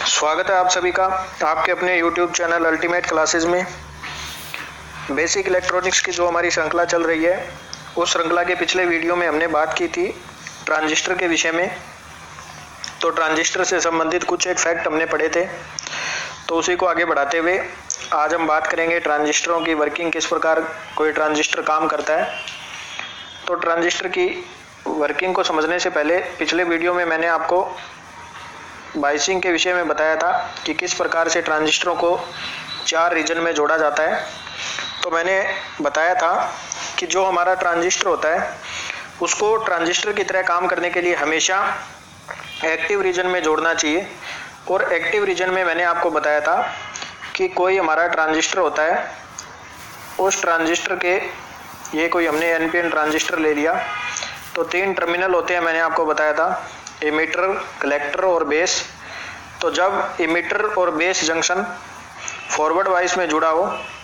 स्वागत है आप सभी का आपके अपने YouTube चैनल अल्टीमेट क्लासेस में। बेसिक इलेक्ट्रॉनिक्स की जो हमारी श्रृंखला चल रही है, उस श्रृंखला के पिछले वीडियो में हमने बात की थी ट्रांजिस्टर के विषय में। तो ट्रांजिस्टर से संबंधित कुछ एक फैक्ट हमने पढ़े थे, तो उसी को आगे बढ़ाते हुए आज हम बात करेंगे ट्रांजिस्टरों की वर्किंग, किस प्रकार कोई ट्रांजिस्टर काम करता है। तो ट्रांजिस्टर की वर्किंग को समझने से पहले पिछले वीडियो में मैंने आपको बाइसिंग के विषय में बताया था कि किस प्रकार से ट्रांजिस्टरों को 4 रीजन में जोड़ा जाता है। तो मैंने बताया था कि जो हमारा ट्रांजिस्टर होता है उसको ट्रांजिस्टर की तरह काम करने के लिए हमेशा एक्टिव रीजन में जोड़ना चाहिए। और एक्टिव रीजन में मैंने आपको बताया था कि कोई हमारा ट्रांजिस्टर होता है, उस ट्रांजिस्टर के ये कोई हमने एनपीएन ट्रांजिस्टर ले लिया, तो 3 टर्मिनल होते हैं। मैंने आपको बताया था इमीटर, कलेक्टर और बेस। तो जब इमीटर और बेस जंक्शन फॉरवर्ड वाइस में जुड़ा हो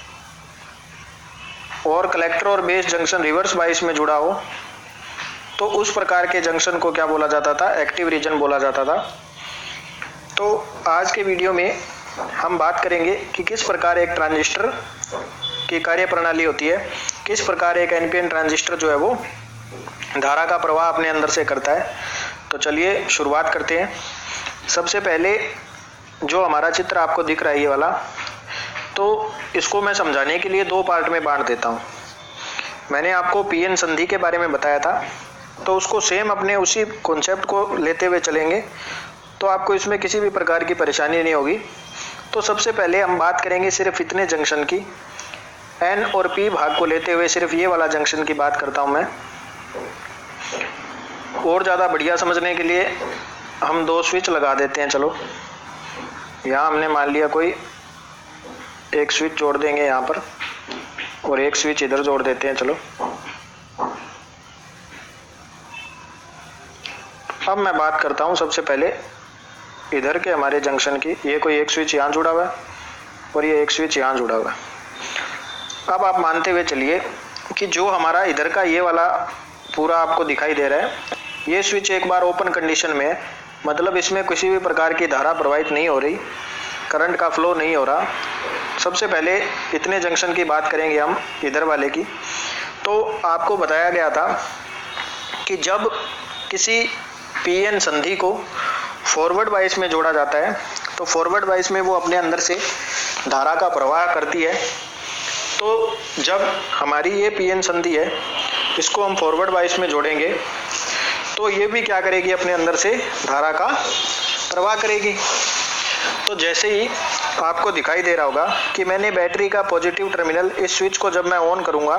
और कलेक्टर और बेस जंक्शन रिवर्स वाइस में जुड़ा हो, तो उस प्रकार के जंक्शन को क्या बोला जाता था? एक्टिव रीजन बोला जाता था। तो आज के वीडियो में हम बात करेंगे कि किस प्रकार एक ट्रांजिस्टर की कार्य प्रणाली होती है, किस प्रकार एक एनपीएन ट्रांजिस्टर जो है वो धारा का प्रवाह अपने अंदर से करता है। तो चलिए शुरुआत करते हैं। सबसे पहले जो हमारा चित्र आपको दिख रहा है ये वाला, तो इसको मैं समझाने के लिए 2 पार्ट में बांट देता हूँ। मैंने आपको पीएन संधि के बारे में बताया था, तो उसको सेम अपने उसी कॉन्सेप्ट को लेते हुए चलेंगे, तो आपको इसमें किसी भी प्रकार की परेशानी नहीं होगी। तो सबसे पहले हम बात करेंगे सिर्फ इतने जंक्शन की, एन और पी भाग को लेते हुए सिर्फ ये वाला जंक्शन की बात करता हूँ मैं। और ज़्यादा बढ़िया समझने के लिए हम 2 स्विच लगा देते हैं। चलो, यहाँ हमने मान लिया कोई एक स्विच जोड़ देंगे यहाँ पर और एक स्विच इधर जोड़ देते हैं। चलो, अब मैं बात करता हूँ सबसे पहले इधर के हमारे जंक्शन की। ये कोई एक स्विच यहाँ जुड़ा हुआ है और ये एक स्विच यहाँ जुड़ा हुआ है। अब आप मानते हुए चलिए कि जो हमारा इधर का ये वाला पूरा आपको दिखाई दे रहा है, ये स्विच एक बार ओपन कंडीशन में है, मतलब इसमें किसी भी प्रकार की धारा प्रवाहित नहीं हो रही, करंट का फ्लो नहीं हो रहा। सबसे पहले इतने जंक्शन की बात करेंगे हम, इधर वाले की। तो आपको बताया गया था कि जब किसी पीएन संधि को फॉरवर्ड वाइस में जोड़ा जाता है, तो फॉरवर्ड वाइस में वो अपने अंदर से धारा का प्रवाह करती है। तो जब हमारी ये पीएन संधि है, इसको हम फॉरवर्ड वाइस में जोड़ेंगे, तो ये भी क्या करेगी? अपने अंदर से धारा का प्रवाह करेगी। तो जैसे ही आपको दिखाई दे रहा होगा कि मैंने बैटरी का पॉजिटिव टर्मिनल, इस स्विच को जब मैं ऑन करूंगा,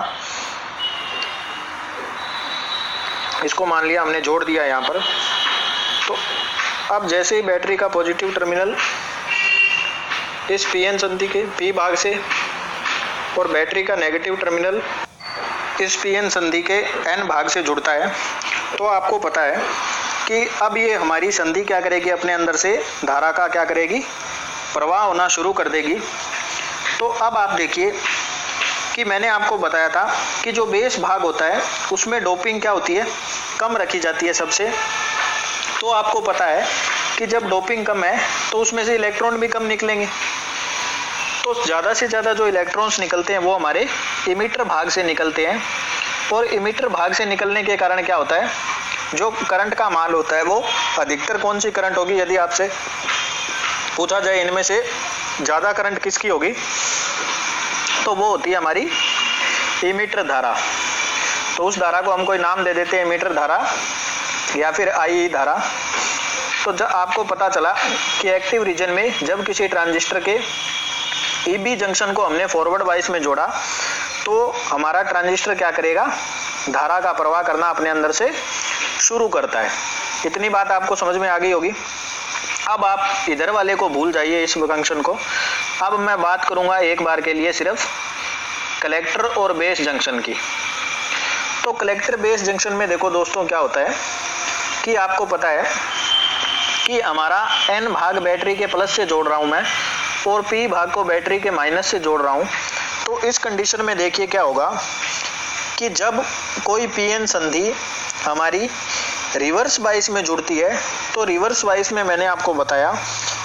इसको मान लिया हमने जोड़ दिया यहाँ पर। तो अब जैसे ही बैटरी का पॉजिटिव टर्मिनल इस पीएन संधि के पी भाग से और बैटरी का नेगेटिव टर्मिनल इस पीएन संधि के एन भाग से जुड़ता है, तो आपको पता है कि अब ये हमारी संधि क्या करेगी? अपने अंदर से धारा का क्या करेगी? प्रवाह होना शुरू कर देगी। तो अब आप देखिए कि मैंने आपको बताया था कि जो बेस भाग होता है उसमें डोपिंग क्या होती है? कम रखी जाती है सबसे। तो आपको पता है कि जब डोपिंग कम है तो उसमें से इलेक्ट्रॉन भी कम निकलेंगे। तो ज़्यादा से ज़्यादा जो इलेक्ट्रॉन्स निकलते हैं वो हमारे इमीटर भाग से निकलते हैं। और इमीटर भाग से निकलने के कारण क्या होता है? जो करंट का मान होता है वो अधिकतर कौन सी करंट होगी? यदि आपसे पूछा जाए इनमें से ज़्यादा करंट किसकी होगी, तो वो होती है हमारी इमीटर धारा। तो उस धारा को हम कोई नाम दे देते हैं, इमीटर धारा या फिर आई धारा। तो जब आपको पता चला कि एक्टिव रीजन में जब किसी ट्रांजिस्टर के ईबी जंक्शन को हमने फॉरवर्ड वाइस में जोड़ा, तो हमारा ट्रांजिस्टर क्या करेगा? धारा का प्रवाह करना अपने अंदर से शुरू करता है। इतनी बात आपको समझ में आ गई होगी। अब आप इधर वाले को भूल जाइए, इस जंक्शन को। अब मैं बात करूंगा एक बार के लिए सिर्फ कलेक्टर और बेस जंक्शन की। तो कलेक्टर बेस जंक्शन में देखो दोस्तों क्या होता है कि आपको पता है कि हमारा एन भाग बैटरी के प्लस से जोड़ रहा हूं मैं और पी भाग को बैटरी के माइनस से जोड़ रहा हूं। तो इस कंडीशन में देखिए क्या होगा कि जब कोई पीएन संधि हमारी रिवर्स बाइस में जुड़ती है, तो रिवर्स बाइस में मैंने आपको बताया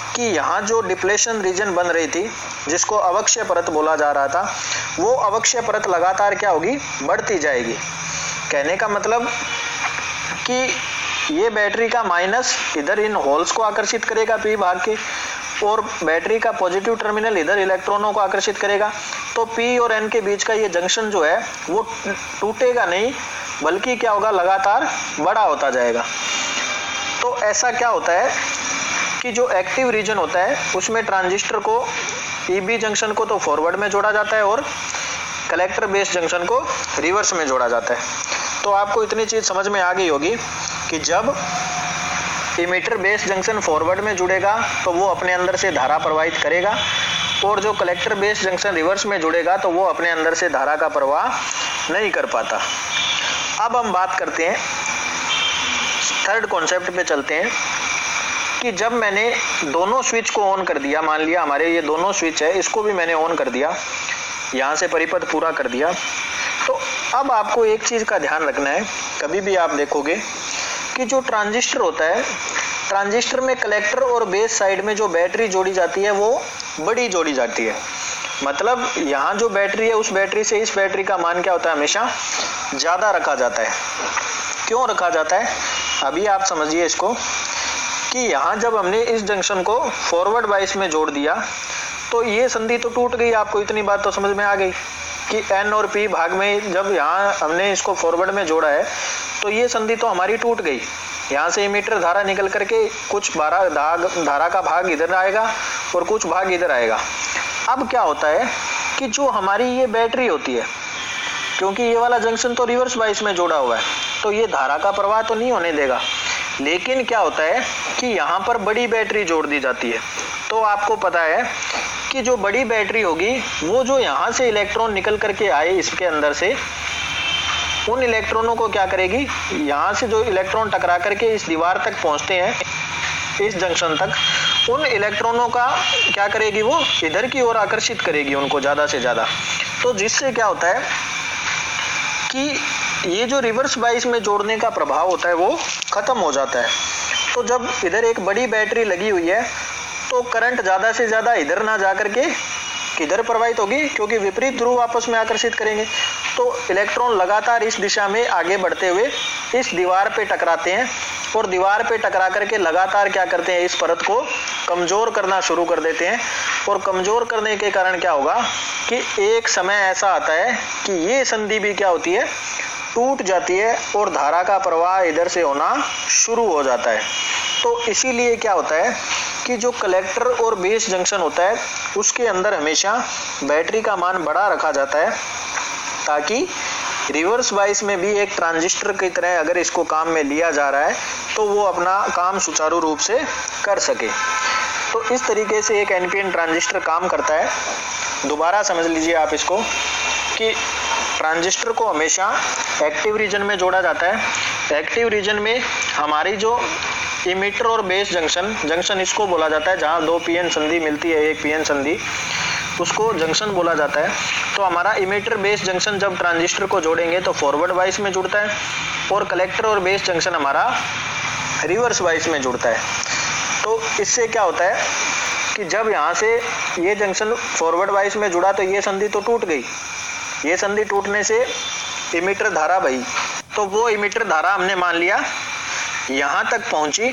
कि यहाँ जो डिप्लेशन रीजन बन रही थी, जिसको अवक्षय परत बोला जा रहा था, वो अवक्षय परत लगातार क्या होगी, बढ़ती जाएगी। कहने का मतलब कि ये बैटरी का माइनस इधर इन होल्स को आकर्षित करेगा पी भाग के, और बैटरी का पॉजिटिव टर्मिनल इधर इलेक्ट्रॉनों को आकर्षित करेगा। तो पी और एन के बीच का ये जंक्शन जो है वो टूटेगा नहीं, बल्कि क्या होगा, लगातार बड़ा होता जाएगा। तो ऐसा क्या होता है कि जो एक्टिव रीजन होता है उसमें ट्रांजिस्टर को ईबी जंक्शन को तो फॉरवर्ड में जोड़ा जाता है और कलेक्टर बेस जंक्शन को रिवर्स में जोड़ा जाता है। तो आपको इतनी चीज समझ में आ गई होगी कि जब इमीटर बेस जंक्शन फॉरवर्ड में जुड़ेगा तो वो अपने अंदर से धारा प्रवाहित करेगा, और जो कलेक्टर बेस जंक्शन रिवर्स में जुड़ेगा तो वो अपने अंदर से धारा का प्रवाह नहीं कर पाता। अब हम बात करते हैं, थर्ड कॉन्सेप्ट पे चलते हैं कि जब मैंने दोनों स्विच को ऑन कर दिया, मान लिया हमारे ये दोनों स्विच है, इसको भी मैंने ऑन कर दिया, यहाँ से परिपथ पूरा कर दिया, तो अब आपको एक चीज का ध्यान रखना है। कभी भी आप देखोगे कि जो ट्रांजिस्टर होता है, ट्रांजिस्टर में कलेक्टर और बेस साइड में जो बैटरी जोड़ी जाती है वो बड़ी जोड़ी जाती है। मतलब यहाँ जो बैटरी है उस बैटरी से इस बैटरी का मान क्या होता है, हमेशा ज्यादा रखा जाता है। क्यों रखा जाता है, अभी आप समझिए इसको कि यहाँ जब हमने इस जंक्शन को फॉरवर्ड बाइस में जोड़ दिया तो ये संधि तो टूट गई। आपको इतनी बात तो समझ में आ गई कि एन और पी भाग में जब यहाँ हमने इसको फॉरवर्ड में जोड़ा है तो ये संधि तो हमारी टूट गई। यहाँ से इमीटर धारा निकल करके कुछ धारा का भाग इधर आएगा और कुछ भाग इधर आएगा। अब क्या होता है कि जो हमारी ये बैटरी होती है, क्योंकि ये वाला जंक्शन तो रिवर्स बाइस में जोड़ा हुआ है तो ये धारा का प्रवाह तो नहीं होने देगा, लेकिन क्या होता है कि यहाँ पर बड़ी बैटरी जोड़ दी जाती है। तो आपको पता है कि जो बड़ी बैटरी होगी वो जो यहाँ से इलेक्ट्रॉन निकल करके आए इसके अंदर से, उन इलेक्ट्रॉनों को क्या करेगी, यहाँ से जो इलेक्ट्रॉन टकरा करके इस दीवार तक पहुँचते हैं, इस जंक्शन तक, उन इलेक्ट्रॉनों का क्या करेगी, वो इधर की ओर आकर्षित करेगी उनको ज्यादा से ज्यादा। तो जिससे क्या होता है कि ये जो रिवर्स बाइस में जोड़ने का प्रभाव होता है वो खत्म हो जाता है। तो जब इधर एक बड़ी बैटरी लगी हुई है तो करंट ज्यादा से ज्यादा इधर ना जा करके किधर प्रवाहित होगी, क्योंकि विपरीत ध्रुव आपस में आकर्षित करेंगे। तो इलेक्ट्रॉन लगातार इस दिशा में आगे बढ़ते हुए इस दीवार पे टकराते हैं और दीवार पे टकरा करके लगातार क्या करते हैं, इस परत को कमजोर करना शुरू कर देते हैं। और कमजोर करने के कारण क्या होगा कि एक समय ऐसा आता है कि ये संधि भी क्या होती है, टूट जाती है और धारा का प्रवाह इधर से होना शुरू हो जाता है। तो इसीलिए क्या होता है कि जो कलेक्टर और बेस जंक्शन होता है उसके अंदर हमेशा बैटरी का मान बड़ा रखा जाता है, ताकि रिवर्स बाइस में भी एक ट्रांजिस्टर की तरह अगर इसको काम में लिया जा रहा है तो वो अपना काम सुचारू रूप से कर सके। तो इस तरीके से एक एनपीएन ट्रांजिस्टर काम करता है। दोबारा समझ लीजिए आप इसको कि ट्रांजिस्टर को हमेशा एक्टिव रीजन में जोड़ा जाता है। एक्टिव रीजन में हमारी जो इमीटर और बेस जंक्शन इसको बोला जाता है, जहां दो पीएन संधि मिलती है, एक पीएन संधि, उसको जंक्शन बोला जाता है। तो हमारा इमीटर बेस जंक्शन जब ट्रांजिस्टर को जोड़ेंगे तो फॉरवर्ड बाइस में जुड़ता है और कलेक्टर और बेस जंक्शन हमारा रिवर्स बाइस में जुड़ता है। तो इससे क्या होता है कि जब यहाँ से ये जंक्शन फॉरवर्ड बाइस में जुड़ा तो ये संधि तो टूट गई। ये संधि टूटने से इमीटर धारा बही, तो वो इमीटर धारा हमने मान लिया यहाँ तक पहुंची,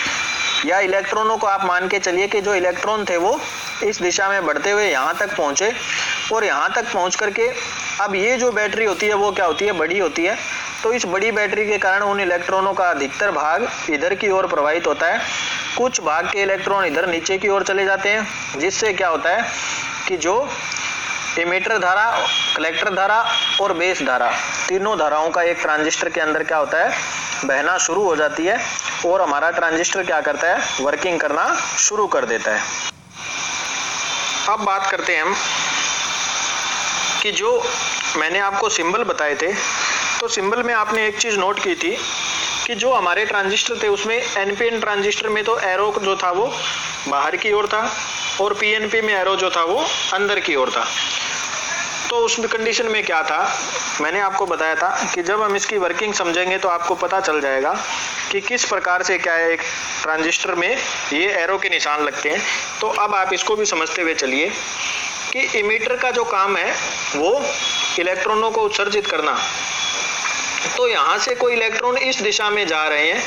या इलेक्ट्रॉनों को आप मान के चलिए कि जो इलेक्ट्रॉन थे वो इस दिशा में बढ़ते हुए यहाँ तक पहुंचे, और यहाँ तक पहुंच करके अब ये जो बैटरी होती है वो क्या होती है, बड़ी होती है। तो इस बड़ी बैटरी के कारण उन इलेक्ट्रॉनों का अधिकतर भाग इधर की ओर प्रवाहित होता है, कुछ भाग के इलेक्ट्रॉन इधर नीचे की ओर चले जाते हैं, जिससे क्या होता है कि जो इमीटर धारा, कलेक्टर धारा और बेस धारा, तीनों धाराओं का एक ट्रांजिस्टर के अंदर क्या होता है, बहना शुरू हो जाती है और हमारा ट्रांजिस्टर क्या करता है, वर्किंग करना शुरू कर देता है। अब बात करते हैं हम कि जो मैंने आपको सिंबल बताए थे, तो सिंबल में आपने एक चीज नोट की थी कि जो हमारे ट्रांजिस्टर थे उसमें एनपीएन ट्रांजिस्टर में तो एरो जो था वो बाहर की ओर था और पीएनपी में एरो जो था वो अंदर की ओर था। तो उस कंडीशन में क्या था, मैंने आपको बताया था कि जब हम इसकी वर्किंग समझेंगे तो आपको पता चल जाएगा कि किस प्रकार से क्या है एक ट्रांजिस्टर में ये एरो के निशान लगते हैं। तो अब आप इसको भी समझते हुए चलिए कि इमीटर का जो काम है वो इलेक्ट्रॉनों को उत्सर्जित करना। तो यहाँ से कोई इलेक्ट्रॉन इस दिशा में जा रहे हैं,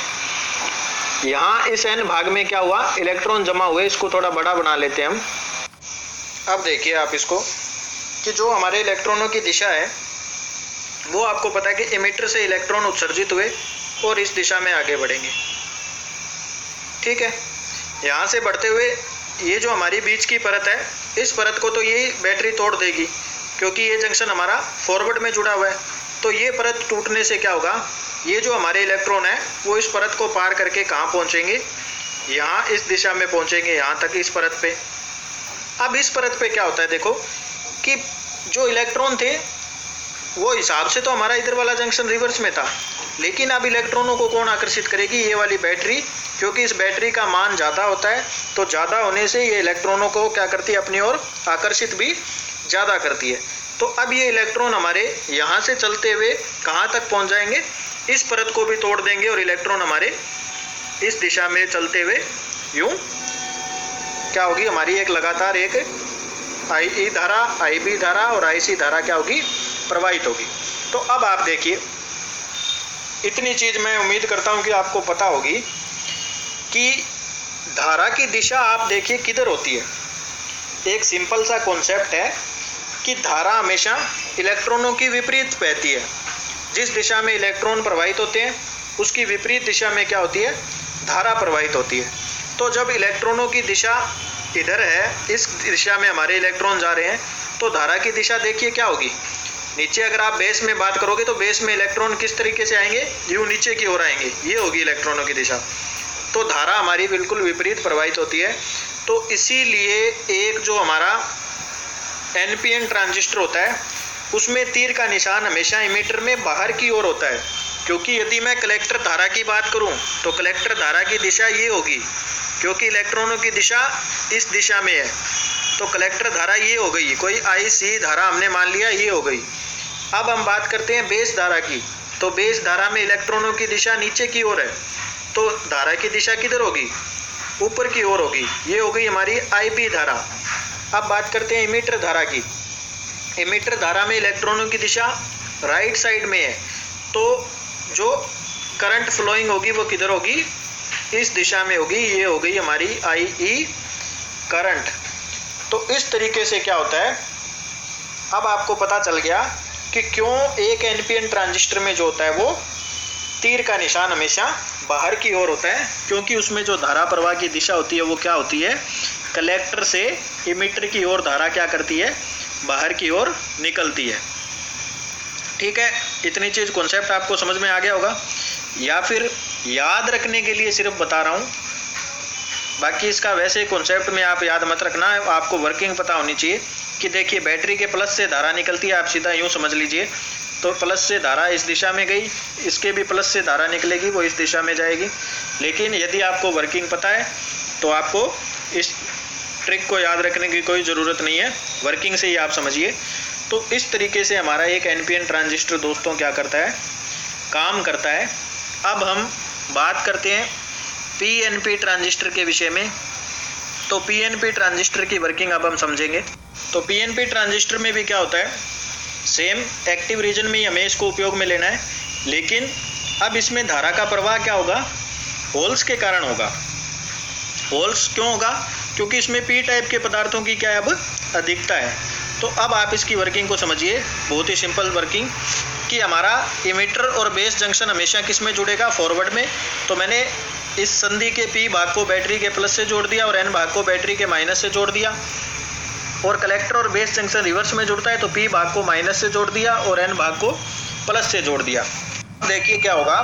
यहाँ इस n भाग में क्या हुआ, इलेक्ट्रॉन जमा हुए। इसको थोड़ा बड़ा बना लेते हैं हम। अब देखिए आप इसको कि जो हमारे इलेक्ट्रॉनों की दिशा है वो आपको पता है कि इमीटर से इलेक्ट्रॉन उत्सर्जित हुए और इस दिशा में आगे बढ़ेंगे। ठीक है, यहाँ से बढ़ते हुए ये जो हमारी बीच की परत है, इस परत को तो ये बैटरी तोड़ देगी क्योंकि ये जंक्शन हमारा फॉरवर्ड में जुड़ा हुआ है। तो ये परत टूटने से क्या होगा, ये जो हमारे इलेक्ट्रॉन है वो इस परत को पार करके कहाँ पहुँचेंगे, यहाँ इस दिशा में पहुँचेंगे, यहाँ तक इस परत पे। अब इस परत पे क्या होता है, देखो कि जो इलेक्ट्रॉन थे वो हिसाब से तो हमारा इधर वाला जंक्शन रिवर्स में था, लेकिन अब इलेक्ट्रॉनों को कौन आकर्षित करेगी, ये वाली बैटरी, क्योंकि इस बैटरी का मान ज़्यादा होता है। तो ज़्यादा होने से ये इलेक्ट्रॉनों को क्या करती है, अपनी ओर आकर्षित भी ज़्यादा करती है। तो अब ये इलेक्ट्रॉन हमारे यहाँ से चलते हुए कहाँ तक पहुँच जाएंगे, इस परत को भी तोड़ देंगे और इलेक्ट्रॉन हमारे इस दिशा में चलते हुए यूँ क्या होगी, हमारी एक लगातार एक IE धारा, IB धारा और IC धारा क्या होगी, प्रवाहित होगी। तो अब आप देखिए, इतनी चीज मैं उम्मीद करता हूं कि आपको पता होगी कि धारा की दिशा आप देखिए किधर होती है। एक सिंपल सा कॉन्सेप्ट है कि धारा हमेशा इलेक्ट्रॉनों की विपरीत बहती है। जिस दिशा में इलेक्ट्रॉन प्रवाहित होते हैं उसकी विपरीत दिशा में क्या होती है, धारा प्रवाहित होती है। तो जब इलेक्ट्रॉनों की दिशा इधर है, इस दिशा में हमारे इलेक्ट्रॉन जा रहे हैं, तो धारा की दिशा देखिए क्या होगी, नीचे। अगर आप बेस में बात करोगे तो बेस में इलेक्ट्रॉन किस तरीके से आएंगे, यूं नीचे की ओर आएंगे, ये होगी इलेक्ट्रॉनों की दिशा। तो धारा हमारी बिल्कुल विपरीत प्रवाहित होती है। तो इसीलिए एक जो हमारा NPN ट्रांजिस्टर होता है उसमें तीर का निशान हमेशा इमीटर में बाहर की ओर होता है, क्योंकि यदि मैं कलेक्टर धारा की बात करूं तो कलेक्टर धारा की दिशा ये होगी, क्योंकि इलेक्ट्रॉनों की दिशा इस दिशा में है। तो कलेक्टर धारा ये हो गई, कोई IC धारा हमने मान लिया ये हो गई। अब हम बात करते हैं बेस धारा की। तो बेस धारा में इलेक्ट्रॉनों की दिशा नीचे की ओर है, तो धारा की दिशा किधर होगी, ऊपर की ओर होगी, ये हो गई हमारी IB धारा। अब बात करते हैं इमीटर धारा की। इमीटर धारा में इलेक्ट्रॉनों की दिशा राइट साइड में है, तो जो करंट फ्लोइंग होगी वो किधर होगी, इस दिशा में होगी, ये हो गई हमारी IE करंट। तो इस तरीके से क्या होता है, अब आपको पता चल गया कि क्यों एक NPN ट्रांजिस्टर में जो होता है वो तीर का निशान हमेशा बाहर की ओर होता है, क्योंकि उसमें जो धारा प्रवाह की दिशा होती है वो क्या होती है, कलेक्टर से इमीटर की ओर धारा क्या करती है, बाहर की ओर निकलती है। ठीक है, इतनी चीज कॉन्सेप्ट आपको समझ में आ गया होगा, या फिर याद रखने के लिए सिर्फ बता रहा हूँ। बाकी इसका वैसे कॉन्सेप्ट में आप याद मत रखना, आपको वर्किंग पता होनी चाहिए कि देखिए बैटरी के प्लस से धारा निकलती है, आप सीधा यूं समझ लीजिए। तो प्लस से धारा इस दिशा में गई, इसके भी प्लस से धारा निकलेगी, वो इस दिशा में जाएगी। लेकिन यदि आपको वर्किंग पता है तो आपको इस ट्रिक को याद रखने की कोई ज़रूरत नहीं है, वर्किंग से ही आप समझिए। तो इस तरीके से हमारा एक NPN ट्रांजिस्टर दोस्तों क्या करता है, काम करता है। अब हम बात करते हैं PNP ट्रांजिस्टर के विषय में। तो PNP ट्रांजिस्टर की वर्किंग अब हम समझेंगे। तो PNP ट्रांजिस्टर में भी क्या होता है, सेम एक्टिव रीजन में ही हमें इसको उपयोग में लेना है, लेकिन अब इसमें धारा का प्रवाह क्या होगा, होल्स के कारण होगा। होल्स क्यों होगा, क्योंकि इसमें P टाइप के पदार्थों की क्या है, अब अधिकता है। तो अब आप इसकी वर्किंग को समझिए, बहुत ही सिंपल वर्किंग, कि हमारा इमीटर और बेस जंक्शन हमेशा किस में जुड़ेगा, फॉरवर्ड में। तो मैंने इस संधि के P भाग को बैटरी के प्लस से जोड़ दिया और N भाग को बैटरी के माइनस से जोड़ दिया, और कलेक्टर और बेस जंक्शन रिवर्स में जुड़ता है तो P भाग को माइनस से जोड़ दिया और N भाग को प्लस से जोड़ दिया। देखिए क्या होगा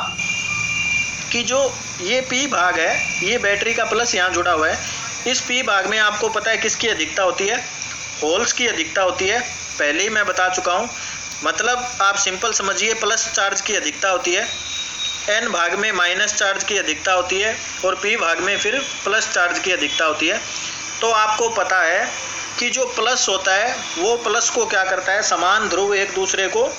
कि जो ये P भाग है, ये बैटरी का प्लस यहाँ जुड़ा हुआ है, इस P भाग में आपको पता है किसकी अधिकता होती है, होल्स की अधिकता होती है। पहले ही मैं बता चुका हूँ, मतलब आप सिंपल समझिए, प्लस चार्ज की अधिकता होती है, N भाग में माइनस चार्ज की अधिकता होती है और P भाग में फिर प्लस चार्ज की अधिकता होती है। तो आपको पता है कि जो प्लस होता है वो प्लस को क्या करता है, समान ध्रुव एक दूसरे को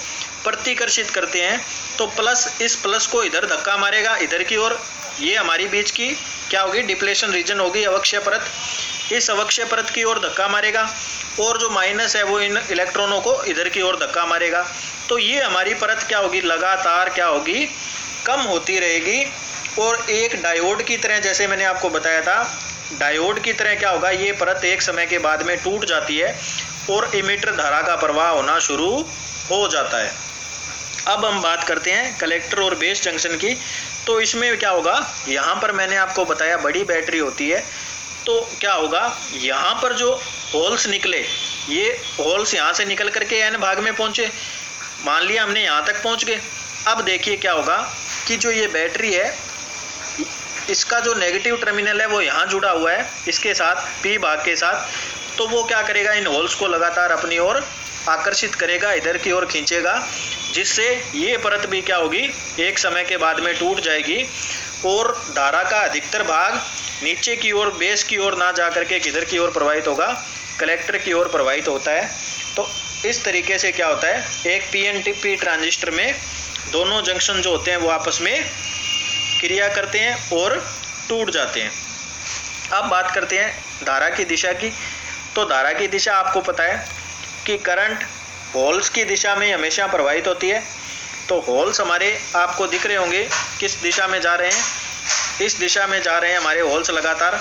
प्रतिकर्षित करते हैं तो प्लस इस प्लस को इधर धक्का मारेगा इधर की ओर, ये हमारी बीच की क्या होगी, डिप्लेशन रीजन होगी, अवक्षय परत। इस अवक्षय परत की ओर धक्का मारेगा और जो माइनस है वो इन इलेक्ट्रॉनों को इधर की ओर धक्का मारेगा। तो ये हमारी परत क्या होगी, लगातार क्या होगी, कम होती रहेगी। और एक डायोड की तरह, जैसे मैंने आपको बताया था, डायोड की तरह क्या होगा, ये परत एक समय के बाद में टूट जाती है और इमिटर धारा का प्रवाह होना शुरू हो जाता है। अब हम बात करते हैं कलेक्टर और बेस जंक्शन की। तो इसमें क्या होगा, यहाँ पर मैंने आपको बताया बड़ी बैटरी होती है, तो क्या होगा, यहाँ पर जो होल्स निकले, ये होल्स यहाँ से निकल करके एन भाग में पहुँचे, मान लिया हमने यहाँ तक पहुँच गए। अब देखिए क्या होगा कि जो ये बैटरी है, इसका जो नेगेटिव टर्मिनल है वो यहाँ जुड़ा हुआ है इसके साथ, पी भाग के साथ। तो वो क्या करेगा, इन होल्स को लगातार अपनी ओर आकर्षित करेगा, इधर की ओर खींचेगा, जिससे ये परत भी क्या होगी, एक समय के बाद में टूट जाएगी और धारा का अधिकतर भाग नीचे की ओर, बेस की ओर ना जा करके किधर की ओर प्रवाहित होगा, कलेक्टर की ओर प्रवाहित होता है। तो इस तरीके से क्या होता है, एक पीएनपी ट्रांजिस्टर में दोनों जंक्शन जो होते हैं वो आपस में क्रिया करते हैं और टूट जाते हैं। अब बात करते हैं धारा की दिशा की। तो धारा की दिशा आपको पता है कि करंट होल्स की दिशा में हमेशा प्रवाहित होती है। तो होल्स हमारे आपको दिख रहे होंगे किस दिशा में जा रहे हैं, इस दिशा में जा रहे हैं हमारे होल्स लगातार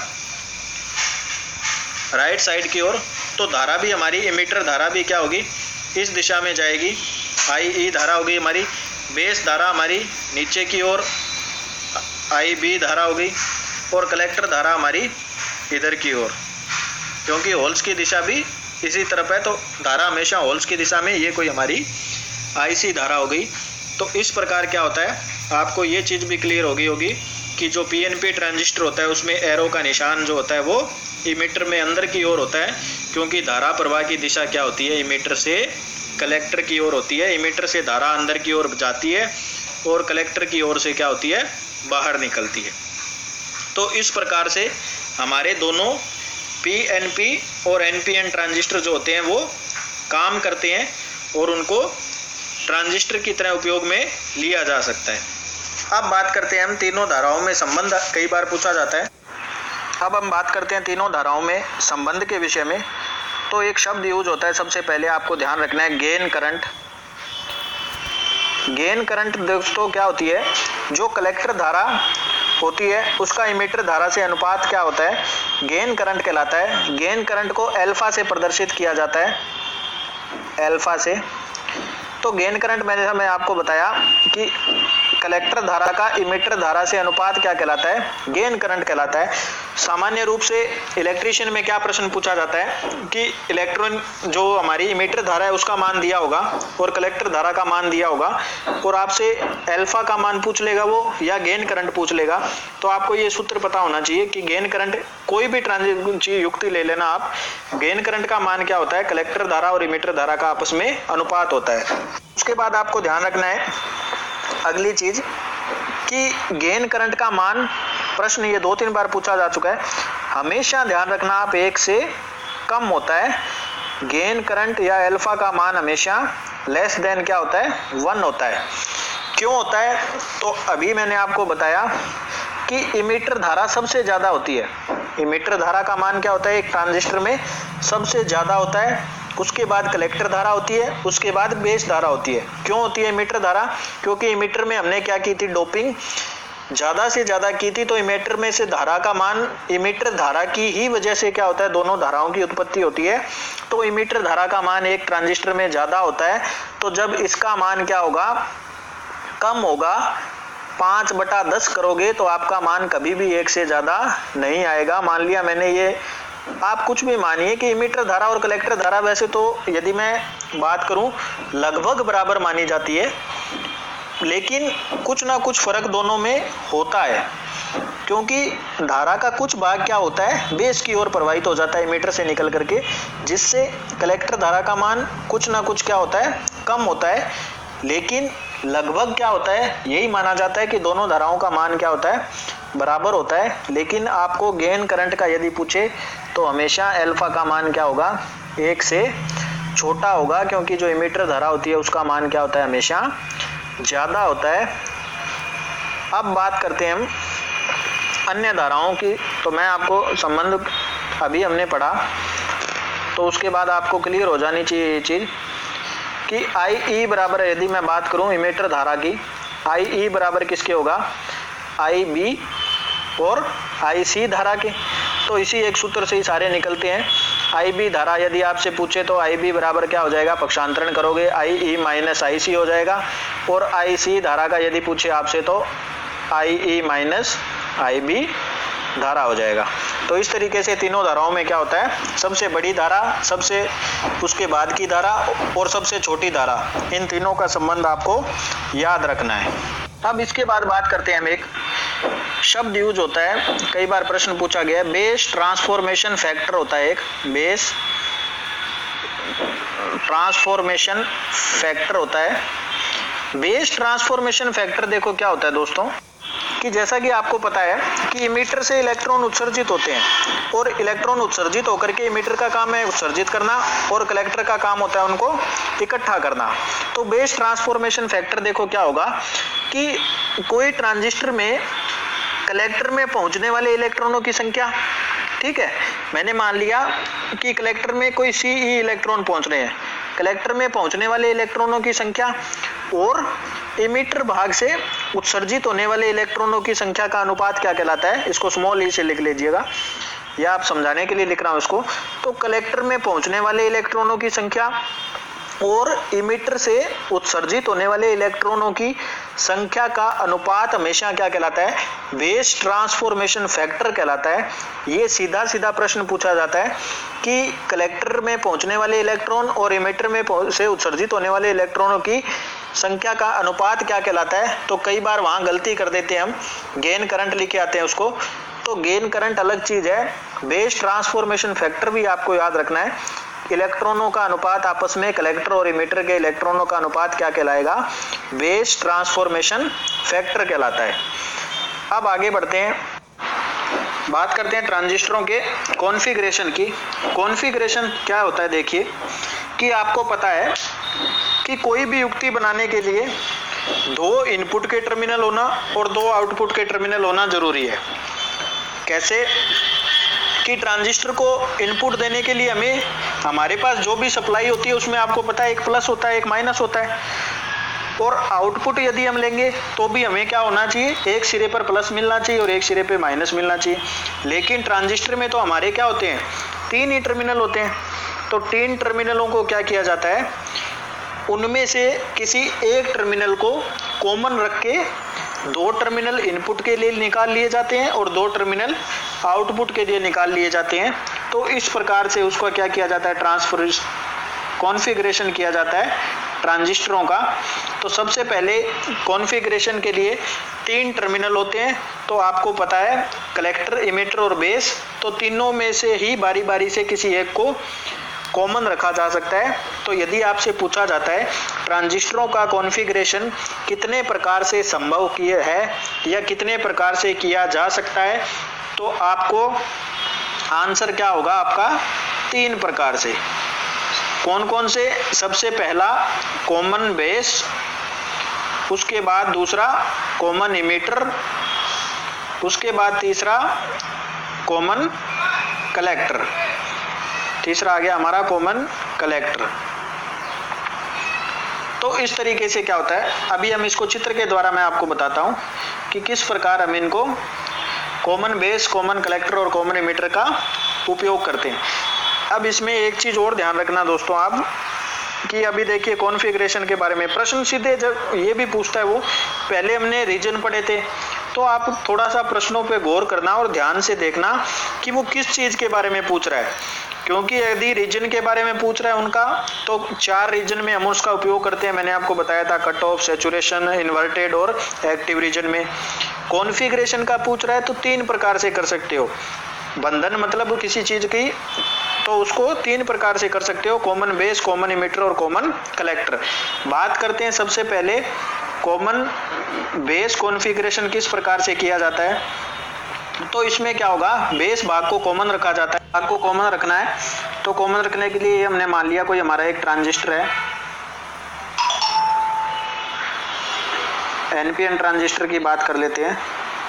राइट साइड की ओर। तो धारा भी हमारी, इमिटर धारा भी क्या होगी, इस दिशा में जाएगी, आई धारा होगी हमारी। बेस धारा हमारी नीचे की ओर, IB धारा हो गई, और कलेक्टर धारा हमारी इधर की ओर, क्योंकि होल्स की दिशा भी इसी तरफ है। तो धारा हमेशा होल्स की दिशा में, ये कोई हमारी IC धारा हो गई। तो इस प्रकार क्या होता है, आपको ये चीज़ भी क्लियर हो गई होगी कि जो PNP ट्रांजिस्टर होता है उसमें एरो का निशान जो होता है वो इमिटर में अंदर की ओर होता है, क्योंकि धारा प्रवाह की दिशा क्या होती है, इमिटर से कलेक्टर की ओर होती है। इमिटर से धारा अंदर की ओर जाती है और कलेक्टर की ओर से क्या होती है, बाहर निकलती है। तो इस प्रकार से हमारे दोनों PNP और NPN ट्रांजिस्टर जो होते हैं वो काम करते हैं और उनको ट्रांजिस्टर की तरह उपयोग में लिया जा सकता है। अब बात करते हैं हम तीनों धाराओं में संबंध, कई बार पूछा जाता है। अब हम बात करते हैं तीनों धाराओं में संबंध के विषय में। तो एक शब्द यूज होता है, सबसे पहले आपको ध्यान रखना है, गेन करंट। गेन करंट दोस्तों क्या होती है, जो कलेक्टर धारा होती है उसका इमिटर धारा से अनुपात क्या होता है, गेन करंट कहलाता है। गेन करंट को अल्फा से प्रदर्शित किया जाता है, अल्फा से। तो गेन करंट मैं आपको बताया कि कलेक्टर धारा का इमिटर धारा से अनुपात क्या कहलाता है, गेन करंट कहलाता है। सामान्य रूप से इलेक्ट्रिशियन में क्या प्रश्न पूछा जाता है कि इलेक्ट्रॉन जो हमारी इमिटर धारा है उसका मान दिया होगा और कलेक्टर धारा का मान दिया होगा, और आपसे अल्फा का मान पूछ लेगा वो या गेन करंट पूछ लेगा। तो आपको ये सूत्र पता होना चाहिए कि गेन करंट, कोई भी ट्रांजिस्टर युक्ति ले लेना आप, गेन करंट का मान क्या होता है, कलेक्टर धारा और इमिटर धारा का आपस में अनुपात होता है। उसके बाद आपको ध्यान रखना है अगली चीज कि गेन करंट का मान, प्रश्न ये 2-3 बार पूछा जा चुका है, हमेशा ध्यान रखना आप 1 से कम होता है। गेन करंट या अल्फा का मान हमेशा लेस देन क्या होता है, 1 होता है। क्यों होता है, तो अभी मैंने आपको बताया कि इमिटर धारा सबसे ज्यादा होती है। इमिटर धारा का मान क्या होता है, एक ट्रांजिस्टर में सबसे ज्यादा होता है। उसके बाद कलेक्टर धारा होती है, उसके बाद बेस धारा होती है। क्यों होती है इमिटर धारा, क्योंकि इमिटर में हमने क्या की थी, डोपिंग ज्यादा से ज्यादा की थी। तो इमिटर में से धारा का मान, इमिटर धारा की ही वजह से क्या होता है, दोनों धाराओं की उत्पत्ति होती है। तो इमिटर धारा का मान एक ट्रांजिस्टर में ज्यादा होता है। तो जब इसका मान क्या होगा, कम होगा, 5/10 करोगे तो आपका मान कभी भी 1 से ज्यादा नहीं आएगा। मान लिया मैंने ये, आप कुछ भी मानिए कि इमिटर धारा और कलेक्टर धारा वैसे तो यदि मैं बात करूं लगभग बराबर मानी जाती है, लेकिन कुछ ना कुछ फर्क दोनों में होता है, क्योंकि धारा का कुछ भाग क्या होता है, बेस की ओर प्रवाहित हो जाता है इमिटर से निकल करके, जिससे कलेक्टर धारा का मान कुछ ना कुछ क्या होता है, कम होता है। लेकिन लगभग क्या होता है, यही माना जाता है कि दोनों धाराओं का मान क्या होता है, बराबर होता है। लेकिन आपको गेन करंट का यदि पूछे तो हमेशा अल्फा का मान क्या होगा, 1 से छोटा होगा, क्योंकि जो इमीटर धारा होती है उसका मान क्या होता है, हमेशा ज्यादा होता है। अब बात करते हैं हम अन्य धाराओं की। तो मैं आपको संबंध अभी हमने पढ़ा, तो उसके बाद आपको क्लियर हो जानी चाहिए ये चीज कि आई ई बराबर है, यदि मैं बात करूं इमीटर धारा की, आई ई बराबर किसके होगा, आई बी और आई सी धारा के। तो इसी एक सूत्र से ही सारे निकलते हैं। आई बी धारा यदि आपसे पूछे तो आई बी बराबर क्या हो जाएगा, पक्षांतरण करोगे आई ई माइनस आई सी हो जाएगा, और आई सी धारा का यदि पूछे आपसे तो आई ई माइनस आई बी धारा हो जाएगा। तो इस तरीके से तीनों धाराओं में क्या होता है, सबसे बड़ी धारा, सबसे उसके बाद की धारा और सबसे छोटी धारा, इन तीनों का संबंध आपको याद रखना है। अब इसके बाद बात करते हैं हम, एक शब्द यूज होता है, कई बार प्रश्न पूछा गया, बेस ट्रांसफॉर्मेशन फैक्टर होता है एक, बेस ट्रांसफॉर्मेशन फैक्टर होता है। बेस ट्रांसफॉर्मेशन फैक्टर देखो क्या होता है दोस्तों, कि जैसा कि आपको पता है कि इमीटर से इलेक्ट्रॉन उत्सर्जित होते हैं, और इलेक्ट्रॉन उत्सर्जित होकर के इमीटर का काम है उत्सर्जित करना, और कलेक्टर का काम होता है उनको इकट्ठा करना। तो बेस ट्रांसफॉर्मेशन फैक्टर देखो क्या होगा कि कोई ट्रांजिस्टर में कलेक्टर में पहुंचने वाले इलेक्ट्रॉनों की संख्या, ठीक है, मैंने मान लिया कि कलेक्टर में कोई सी ई इलेक्ट्रॉन पहुंच रहे हैं, कलेक्टर में पहुंचने वाले इलेक्ट्रॉनों की संख्या और इमीटर भाग से उत्सर्जित होने वाले इलेक्ट्रॉनों की संख्या का अनुपात क्या कहलाता है, इसको स्मॉल ई से लिख लीजिएगा, या आप समझाने के लिए लिख रहा हूं इसको। तो कलेक्टर में पहुंचने वाले इलेक्ट्रॉनों की संख्या और इमीटर से उत्सर्जित होने वाले इलेक्ट्रॉनों की संख्या का अनुपात हमेशा क्या कहलाता है, बेस ट्रांसफॉर्मेशन फैक्टर कहलाता है। ये सीधा सीधा प्रश्न पूछा जाता है कि कलेक्टर में पहुंचने वाले इलेक्ट्रॉन और इमीटर में से उत्सर्जित होने वाले इलेक्ट्रॉनों की संख्या का अनुपात क्या कहलाता है। तो कई बार वहां गलती कर देते हैं हम, गेन करंट लिखे आते हैं उसको, तो गेन करंट अलग चीज है, बेस ट्रांसफॉर्मेशन फैक्टर भी आपको याद रखना है। इलेक्ट्रॉनों का अनुपात आपस में, कलेक्टर और इमीटर के इलेक्ट्रॉनों का अनुपात क्या कहलाएगा, बेस ट्रांसफॉर्मेशन फैक्टर कहलाता है। अब आगे बढ़ते हैं, बात करते हैं ट्रांजिस्टरों के कॉन्फ़िगरेशन की। कॉन्फ़िगरेशन क्या होता है, देखिए कि आपको पता है कि कोई भी युक्ति बनाने के लिए 2 इनपुट के टर्मिनल होना और 2 आउटपुट के टर्मिनल होना जरूरी है। कैसे कि ट्रांजिस्टर को इनपुट देने के लिए हमें, हमारे पास जो भी सप्लाई होती है उसमें आपको पता है एक प्लस होता है एक माइनस होता है, और आउटपुट यदि हम लेंगे तो भी हमें क्या होना चाहिए, एक सिरे पर प्लस मिलना चाहिए और एक सिरे पे माइनस मिलना चाहिए। लेकिन ट्रांजिस्टर में तो हमारे क्या होते हैं, 3 ही टर्मिनल होते हैं। तो 3 टर्मिनलों को क्या किया जाता है, उनमें से किसी एक टर्मिनल को कॉमन रख के 2 टर्मिनल इनपुट के लिए निकाल लिए जाते हैं और 2 टर्मिनल आउटपुट के लिए निकाल लिए जाते हैं। तो इस प्रकार से उसका क्या किया जाता है, कॉन्फ़िगरेशन किया जाता है ट्रांजिस्टरों का। तो सबसे पहले कॉन्फ़िगरेशन के लिए 3 टर्मिनल होते हैं, तो आपको पता है कलेक्टर, इमीटर और बेस, तो तीनों में से ही बारी बारी से किसी एक को कॉमन रखा जा सकता है। तो यदि आपसे पूछा जाता है ट्रांजिस्टरों का कॉन्फ़िगरेशन कितने प्रकार से संभव किया है या कितने प्रकार से किया जा सकता है, तो आपको आंसर क्या होगा आपका, 3 प्रकार से। कौन कौन से, सबसे पहला कॉमन बेस, उसके बाद दूसरा कॉमन इमीटर, उसके बाद तीसरा कॉमन कलेक्टर, तीसरा आ गया हमारा कॉमन कलेक्टर। तो इस तरीके से क्या होता है, अभी हम इसको चित्र के द्वारा मैं आपको बताता हूं कि किस प्रकार हम इनको कॉमन बेस, कॉमन कलेक्टर और कॉमन इमीटर का उपयोग करते हैं। अब इसमें एक चीज और ध्यान रखना दोस्तों आप, कि अभी देखिए कॉन्फ़िगरेशन के बारे में प्रश्न सीधे जब ये भी पूछता है, वो पहले हमने रीजन पढ़े थे, तो आप थोड़ा सा प्रश्नों पे गौर करना और ध्यान से देखना कि वो किस चीज के बारे में पूछ रहा है। क्योंकि यदि रीजन के बारे में पूछ रहा है उनका, तो 4 रीजन में हम उसका उपयोग करते हैं, मैंने आपको बताया था, कट ऑफ, सैचुरेशन, इन्वर्टेड और एक्टिव रीजन में। कॉन्फ़िगरेशन का पूछ रहा है तो 3 प्रकार से कर सकते हो, बंधन मतलब किसी चीज की, तो उसको 3 प्रकार से कर सकते हो, कॉमन बेस, कॉमन इमीटर और कॉमन कलेक्टर। बात करते हैं सबसे पहले कॉमन बेस कॉन्फ़िगरेशन किस प्रकार से किया जाता है। तो इसमें क्या होगा, बेस भाग को कॉमन रखा जाता है, भाग को कॉमन रखना है तो कॉमन रखने के लिए हमने मान लिया कोई हमारा एक ट्रांजिस्टर है, एनपीएन ट्रांजिस्टर की बात कर लेते हैं।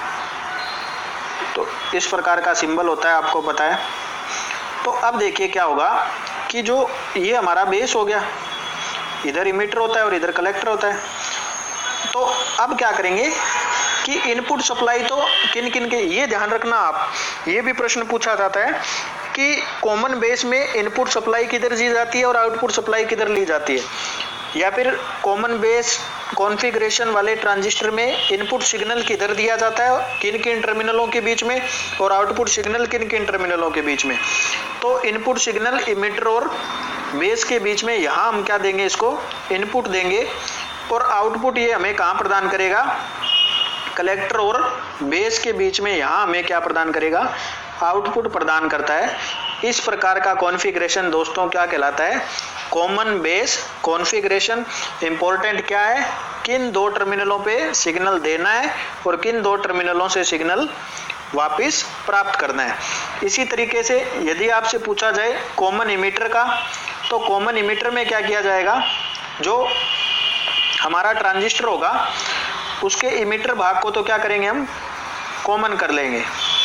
तो इस प्रकार का सिंबल होता है, आपको पता है। तो अब देखिए क्या होगा कि जो ये हमारा बेस हो गया, इधर इमीटर होता है और इधर कलेक्टर होता है। तो अब क्या करेंगे कि इनपुट सप्लाई तो किन किन के, ये ध्यान रखना आप, ये भी प्रश्न पूछा जाता है कि कॉमन बेस में इनपुट सप्लाई किधर ली जाती है और आउटपुट सप्लाई किधर ली जाती है, या फिर कॉमन बेस कॉन्फ़िगरेशन वाले ट्रांजिस्टर में इनपुट सिग्नल किधर दिया जाता है, किन किन टर्मिनलों के बीच में, और आउटपुट सिग्नल किन किन टर्मिनलों के बीच में। तो इनपुट सिग्नल इमीटर और बेस के बीच में यहाँ हम क्या देंगे, इसको इनपुट देंगे, और आउटपुट ये हमें कहाँ प्रदान करेगा, कलेक्टर और बेस के बीच में यहाँ हमें क्या प्रदान करेगा, आउटपुट प्रदान करता है। इस प्रकार का कॉन्फ़िगरेशन दोस्तों क्या कहलाता है, कॉमन बेस कॉन्फ़िगरेशन। इंपॉर्टेंट क्या है, किन दो टर्मिनलों पे सिग्नल देना है और किन दो टर्मिनलों से सिग्नल वापस प्राप्त करना है। इसी तरीके से यदि आपसे पूछा जाए कॉमन इमीटर का, तो कॉमन इमीटर में क्या किया जाएगा, जो हमारा ट्रांजिस्टर होगा उसके इमीटर भाग को तो क्या करेंगे, हम कॉमन कर लेंगे।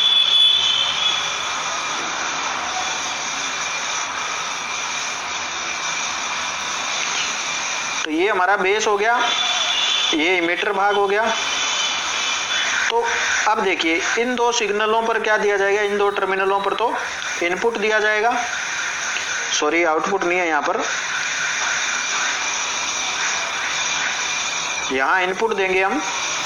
तो ये हमारा बेस हो गया, ये इमीटर भाग हो गया। तो अब देखिए इन दो सिग्नलों पर क्या दिया जाएगा, इन दो टर्मिनलों पर तो इनपुट दिया जाएगा, सॉरी आउटपुट नहीं है यहाँ पर, यहाँ इनपुट देंगे हम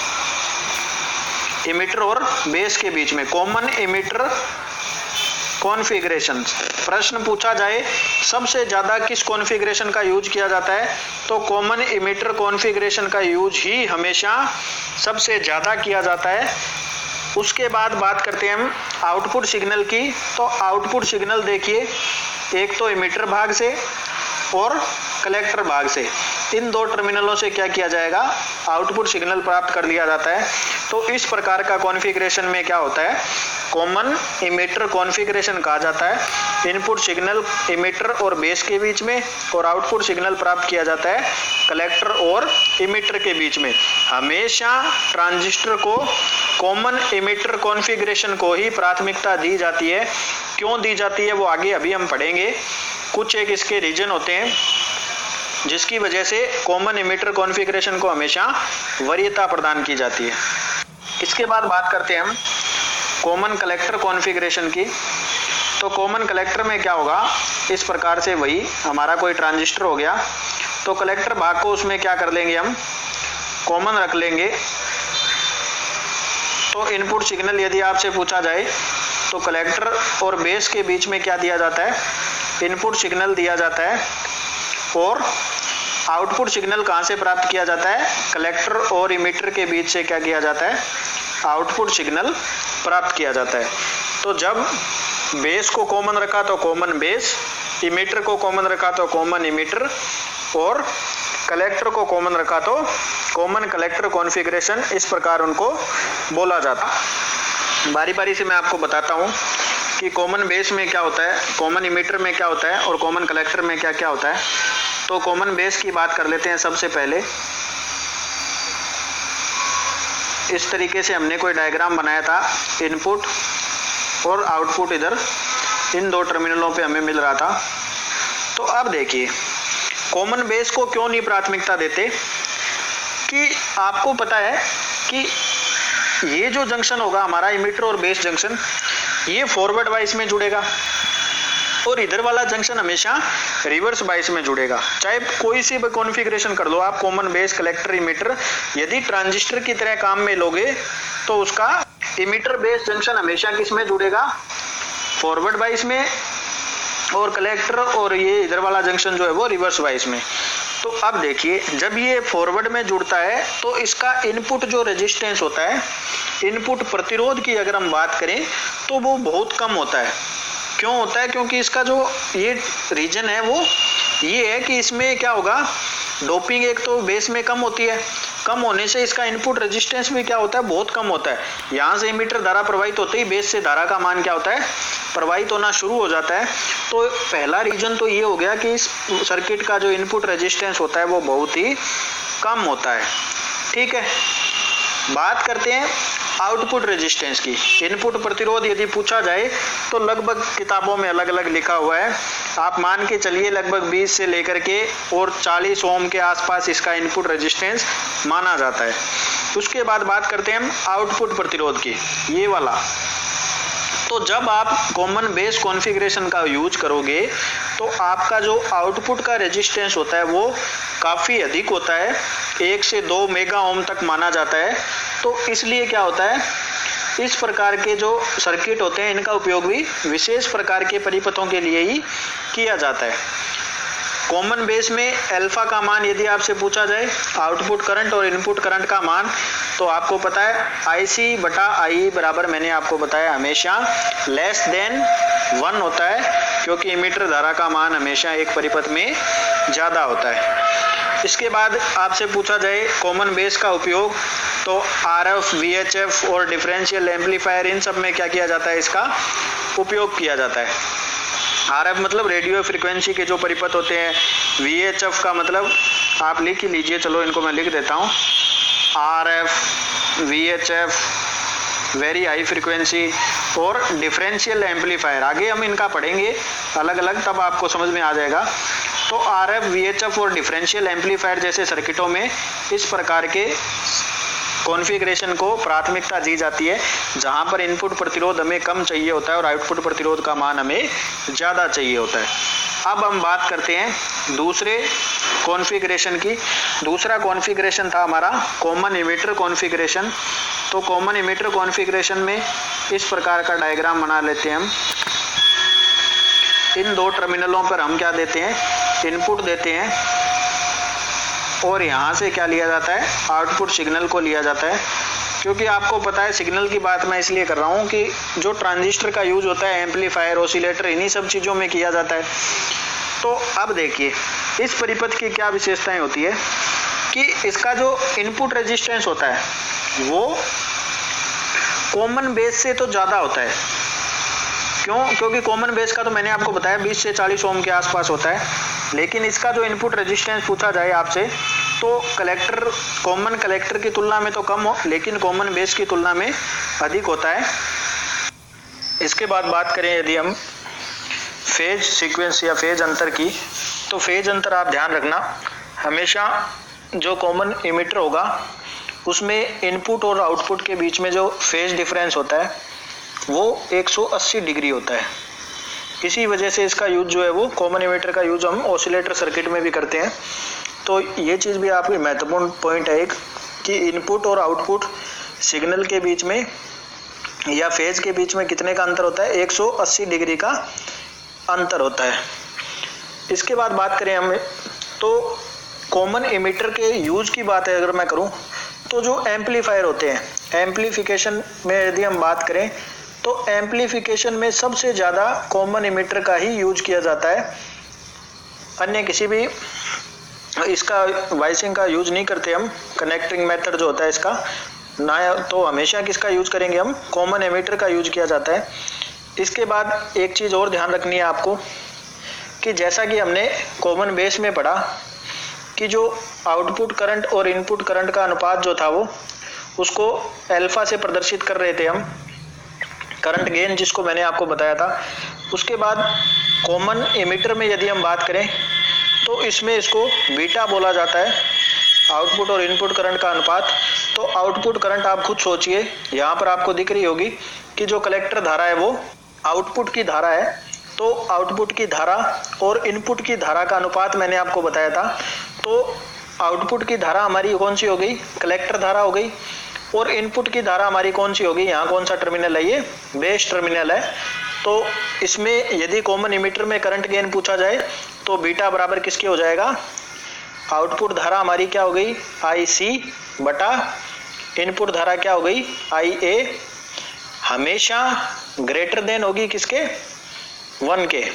इमीटर और बेस के बीच में, कॉमन इमीटर कॉन्फ़िगरेशन। प्रश्न पूछा जाए सबसे ज्यादा किस कॉन्फ़िगरेशन का यूज किया जाता है, तो कॉमन इमीटर कॉन्फ़िगरेशन का यूज ही हमेशा सबसे ज्यादा किया जाता है। उसके बाद बात करते हैं हम आउटपुट सिग्नल की। तो आउटपुट सिग्नल देखिए, एक तो इमीटर भाग से और कलेक्टर भाग से, इन दो टर्मिनलों से क्या किया जाएगा, आउटपुट सिग्नल प्राप्त कर लिया जाता है। तो इस प्रकार का कॉन्फ़िगरेशन में क्या होता है, कॉमन इमीटर कॉन्फ़िगरेशन कहा जाता है। इनपुट सिग्नल इमीटर और बेस के बीच में और आउटपुट सिग्नल प्राप्त किया जाता है कलेक्टर और इमीटर के बीच में। हमेशा ट्रांजिस्टर को कॉमन इमीटर कॉन्फ़िगरेशन को ही प्राथमिकता दी जाती है। क्यों दी जाती है वो आगे अभी हम पढ़ेंगे। कुछ एक इसके रीजन होते हैं जिसकी वजह से कॉमन इमीटर कॉन्फ़िगरेशन को हमेशा वरीयता प्रदान की जाती है। इसके बाद बात करते हैं हम कॉमन कलेक्टर कॉन्फ़िगरेशन की। तो कॉमन कलेक्टर में क्या होगा, इस प्रकार से वही हमारा कोई ट्रांजिस्टर हो गया, तो कलेक्टर भाग को उसमें क्या कर लेंगे, हम कॉमन रख लेंगे। तो इनपुट सिग्नल यदि आपसे पूछा जाए तो कलेक्टर और बेस के बीच में क्या दिया जाता है, इनपुट सिग्नल दिया जाता है, और आउटपुट सिग्नल कहाँ से प्राप्त किया जाता है, कलेक्टर और इमीटर के बीच से क्या किया जाता है, आउटपुट सिग्नल प्राप्त किया जाता है। तो जब बेस को कॉमन रखा तो कॉमन बेस, इमीटर को कॉमन रखा तो कॉमन इमीटर, और कलेक्टर को कॉमन रखा तो कॉमन कलेक्टर कॉन्फ़िगरेशन, इस प्रकार उनको बोला जाता है। बारी बारी से मैं आपको बताता हूँ कि कॉमन बेस में क्या होता है, कॉमन इमीटर में क्या होता है और कॉमन कलेक्टर में क्या क्या होता है। तो कॉमन बेस की बात कर लेते हैं सबसे पहले। इस तरीके से हमने कोई डायग्राम बनाया था, इनपुट और आउटपुट इधर इन दो टर्मिनलों पे हमें मिल रहा था। तो अब देखिए कॉमन बेस को क्यों नहीं प्राथमिकता देते, कि आपको पता है कि ये जो जंक्शन होगा हमारा इमीटर और बेस जंक्शन, ये फॉरवर्ड वाइस में जुड़ेगा और इधर वाला जंक्शन हमेशा रिवर्स बाइस में जुड़ेगा। चाहे कोई सी भी कॉन्फ़िगरेशन कर लो आप, कॉमन बेस कलेक्टर इमीटर, यदि ट्रांजिस्टर की तरह काम में लोगे तो उसका इमीटर बेस जंक्शन हमेशा किस में जुड़ेगा, फॉरवर्ड बाइस में, और कलेक्टर और ये इधर वाला जंक्शन जो है वो रिवर्स बाइस में। तो अब देखिए जब ये फॉरवर्ड में जुड़ता है तो इसका इनपुट जो रेजिस्टेंस होता है, इनपुट प्रतिरोध की अगर हम बात करें तो वो बहुत कम होता है। क्यों होता है, क्योंकि इसका जो ये रीजन है वो ये है कि इसमें क्या होगा, डोपिंग एक तो बेस में कम होती है, कम होने से इसका इनपुट रेजिस्टेंस भी क्या होता है, बहुत कम होता है। यहाँ से इमीटर धारा प्रवाहित होते ही बेस से धारा का मान क्या होता है, प्रवाहित होना शुरू हो जाता है। तो पहला रीजन तो ये हो गया कि इस सर्किट का जो इनपुट रेजिस्टेंस होता है वो बहुत ही कम होता है। ठीक है, बात करते हैं आउटपुट रेजिस्टेंस की। इनपुट प्रतिरोध यदि पूछा जाए तो लगभग किताबों में अलग अलग लिखा हुआ है। आप मान के चलिए लगभग 20 से लेकर के और 40 ओम के आसपास इसका इनपुट रेजिस्टेंस माना जाता है। उसके बाद बात करते हैं हम आउटपुट प्रतिरोध की, ये वाला। तो जब आप कॉमन बेस कॉन्फ़िगरेशन का यूज करोगे तो आपका जो आउटपुट का रेजिस्टेंस होता है वो काफ़ी अधिक होता है, 1 से 2 मेगा ओम तक माना जाता है। तो इसलिए क्या होता है, इस प्रकार के जो सर्किट होते हैं इनका उपयोग भी विशेष प्रकार के परिपथों के लिए ही किया जाता है। कॉमन बेस में अल्फा का मान यदि आपसे पूछा जाए, आउटपुट करंट और इनपुट करंट का मान, तो आपको पता है IC/I बराबर, मैंने आपको बताया, हमेशा लेस देन 1 होता है, क्योंकि इमीटर धारा का मान हमेशा एक परिपथ में ज़्यादा होता है। इसके बाद आपसे पूछा जाए कॉमन बेस का उपयोग, तो RF, VHF और डिफरेंशियल एम्पलीफायर, इन सब में क्या किया जाता है, इसका उपयोग किया जाता है। RF मतलब रेडियो फ्रीक्वेंसी के जो परिपथ होते हैं, VHF का मतलब आप लिख ही लीजिए, चलो इनको मैं लिख देता हूँ, RF, VHF very high frequency, और डिफरेंशियल एम्पलीफायर, आगे हम इनका पढ़ेंगे अलग अलग, तब आपको समझ में आ जाएगा। तो RF, VHF और डिफरेंशियल एम्पलीफायर जैसे सर्किटों में इस प्रकार के कॉन्फ़िगरेशन को प्राथमिकता दी जाती है, जहां पर इनपुट प्रतिरोध हमें कम चाहिए होता है और आउटपुट प्रतिरोध का मान हमें ज़्यादा चाहिए होता है। अब हम बात करते हैं दूसरे कॉन्फ़िगरेशन की। दूसरा कॉन्फ़िगरेशन था हमारा कॉमन इमीटर कॉन्फ़िगरेशन। तो कॉमन इमीटर कॉन्फ़िगरेशन में इस प्रकार का डायग्राम बना लेते हैं हम। इन दो टर्मिनलों पर हम क्या देते हैं, इनपुट देते हैं, और यहाँ से क्या लिया जाता है, आउटपुट सिग्नल को लिया जाता है। क्योंकि आपको पता है, सिग्नल की बात मैं इसलिए कर रहा हूँ कि जो ट्रांजिस्टर का यूज होता है, एम्पलीफायर, ऑसिलेटर, इन्हीं सब चीज़ों में किया जाता है। तो अब देखिए इस परिपथ की क्या विशेषताएं होती है कि इसका जो इनपुट रेजिस्टेंस होता है वो कॉमन बेस से तो ज़्यादा होता है। क्यों? क्योंकि कॉमन बेस का तो मैंने आपको बताया 20 से 40 ओम के आसपास होता है, लेकिन इसका जो इनपुट रेजिस्टेंस पूछा जाए आपसे तो कलेक्टर, कॉमन कलेक्टर की तुलना में तो कम हो, लेकिन कॉमन बेस की तुलना में अधिक होता है। इसके बाद बात करें यदि हम फेज सीक्वेंस या फेज अंतर की, तो फेज अंतर आप ध्यान रखना, हमेशा जो कॉमन इमीटर होगा उसमें इनपुट और आउटपुट के बीच में जो फेज डिफरेंस होता है वो 180 डिग्री होता है। इसी वजह से इसका यूज जो है वो कॉमन इमीटर का यूज हम ऑसिलेटर सर्किट में भी करते हैं। तो ये चीज़ भी आपकी महत्वपूर्ण पॉइंट है एक, कि इनपुट और आउटपुट सिग्नल के बीच में या फेज के बीच में कितने का अंतर होता है, 180 डिग्री का अंतर होता है। इसके बाद बात करें हम, तो कॉमन इमीटर के यूज की बात है अगर मैं करूं, तो जो एम्पलीफायर होते हैं, एम्पलीफिकेशन में यदि हम बात करें तो एम्पलीफिकेशन में सबसे ज़्यादा कॉमन इमीटर का ही यूज किया जाता है। अन्य किसी भी इसका वाइसिंग का यूज नहीं करते हम, कनेक्टिंग मेथड जो होता है इसका ना, तो हमेशा किसका यूज करेंगे हम, कॉमन इमीटर का यूज किया जाता है। इसके बाद एक चीज़ और ध्यान रखनी है आपको कि जैसा कि हमने कॉमन बेस में पढ़ा कि जो आउटपुट करंट और इनपुट करंट का अनुपात जो था वो उसको अल्फा से प्रदर्शित कर रहे थे हम, करंट गेन जिसको मैंने आपको बताया था। उसके बाद कॉमन इमीटर में यदि हम बात करें तो इसमें इसको बीटा बोला जाता है, आउटपुट और इनपुट करंट का अनुपात। तो आउटपुट करंट आप खुद सोचिए, यहाँ पर आपको दिख रही होगी कि जो कलेक्टर धारा है वो आउटपुट की धारा है, तो आउटपुट की धारा और इनपुट की धारा का अनुपात मैंने आपको बताया था। तो आउटपुट की धारा हमारी कौन सी हो गई, कलेक्टर धारा हो गई, और इनपुट की धारा हमारी कौन सी होगी, यहाँ कौन सा टर्मिनल है, ये बेस टर्मिनल है। तो इसमें यदि कॉमन इमीटर में करंट गेन पूछा जाए तो बीटा बराबर किसके हो जाएगा, आउटपुट धारा हमारी क्या हो गई, IC बटा इनपुट धारा क्या हो गई, IA, हमेशा ग्रेटर देन होगी किसके, 1 के।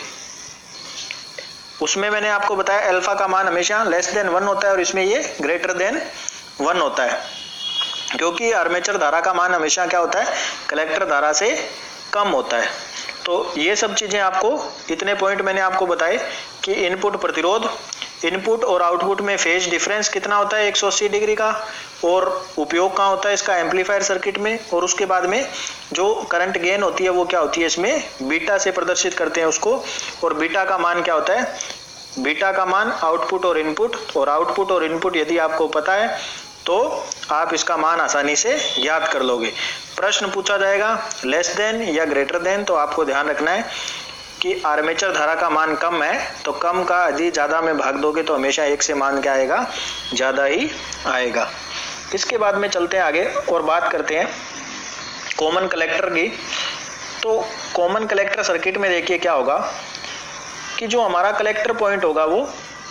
उसमें मैंने आपको बताया अल्फा का मान हमेशा लेस देन 1 होता है और इसमें ये ग्रेटर देन 1 होता है, क्योंकि आर्मेचर धारा का मान हमेशा क्या होता है, कलेक्टर धारा से कम होता है। तो ये सब चीजें आपको, इतने पॉइंट मैंने आपको बताए कि इनपुट प्रतिरोध, इनपुट और आउटपुट में फेज डिफरेंस कितना होता है 180 डिग्री का, और उपयोग कहाँ होता है इसका एम्पलीफायर सर्किट में, और उसके बाद में जो करंट गेन होती है वो क्या होती है इसमें बीटा से प्रदर्शित करते हैं उसको, और बीटा का मान क्या होता है, बीटा का मान आउटपुट और इनपुट, और आउटपुट और इनपुट यदि आपको पता है तो आप इसका मान आसानी से ज्ञात कर लोगे। प्रश्न पूछा जाएगा लेस देन या ग्रेटर देन, तो आपको ध्यान रखना है कि आर्मेचर धारा का मान कम है तो कम का यदि ज्यादा में भाग दोगे तो हमेशा एक से मान क्या आएगा, ज्यादा ही आएगा। इसके बाद में चलते हैं आगे और बात करते हैं कॉमन कलेक्टर की। तो कॉमन कलेक्टर सर्किट में देखिए क्या होगा कि जो हमारा कलेक्टर पॉइंट होगा वो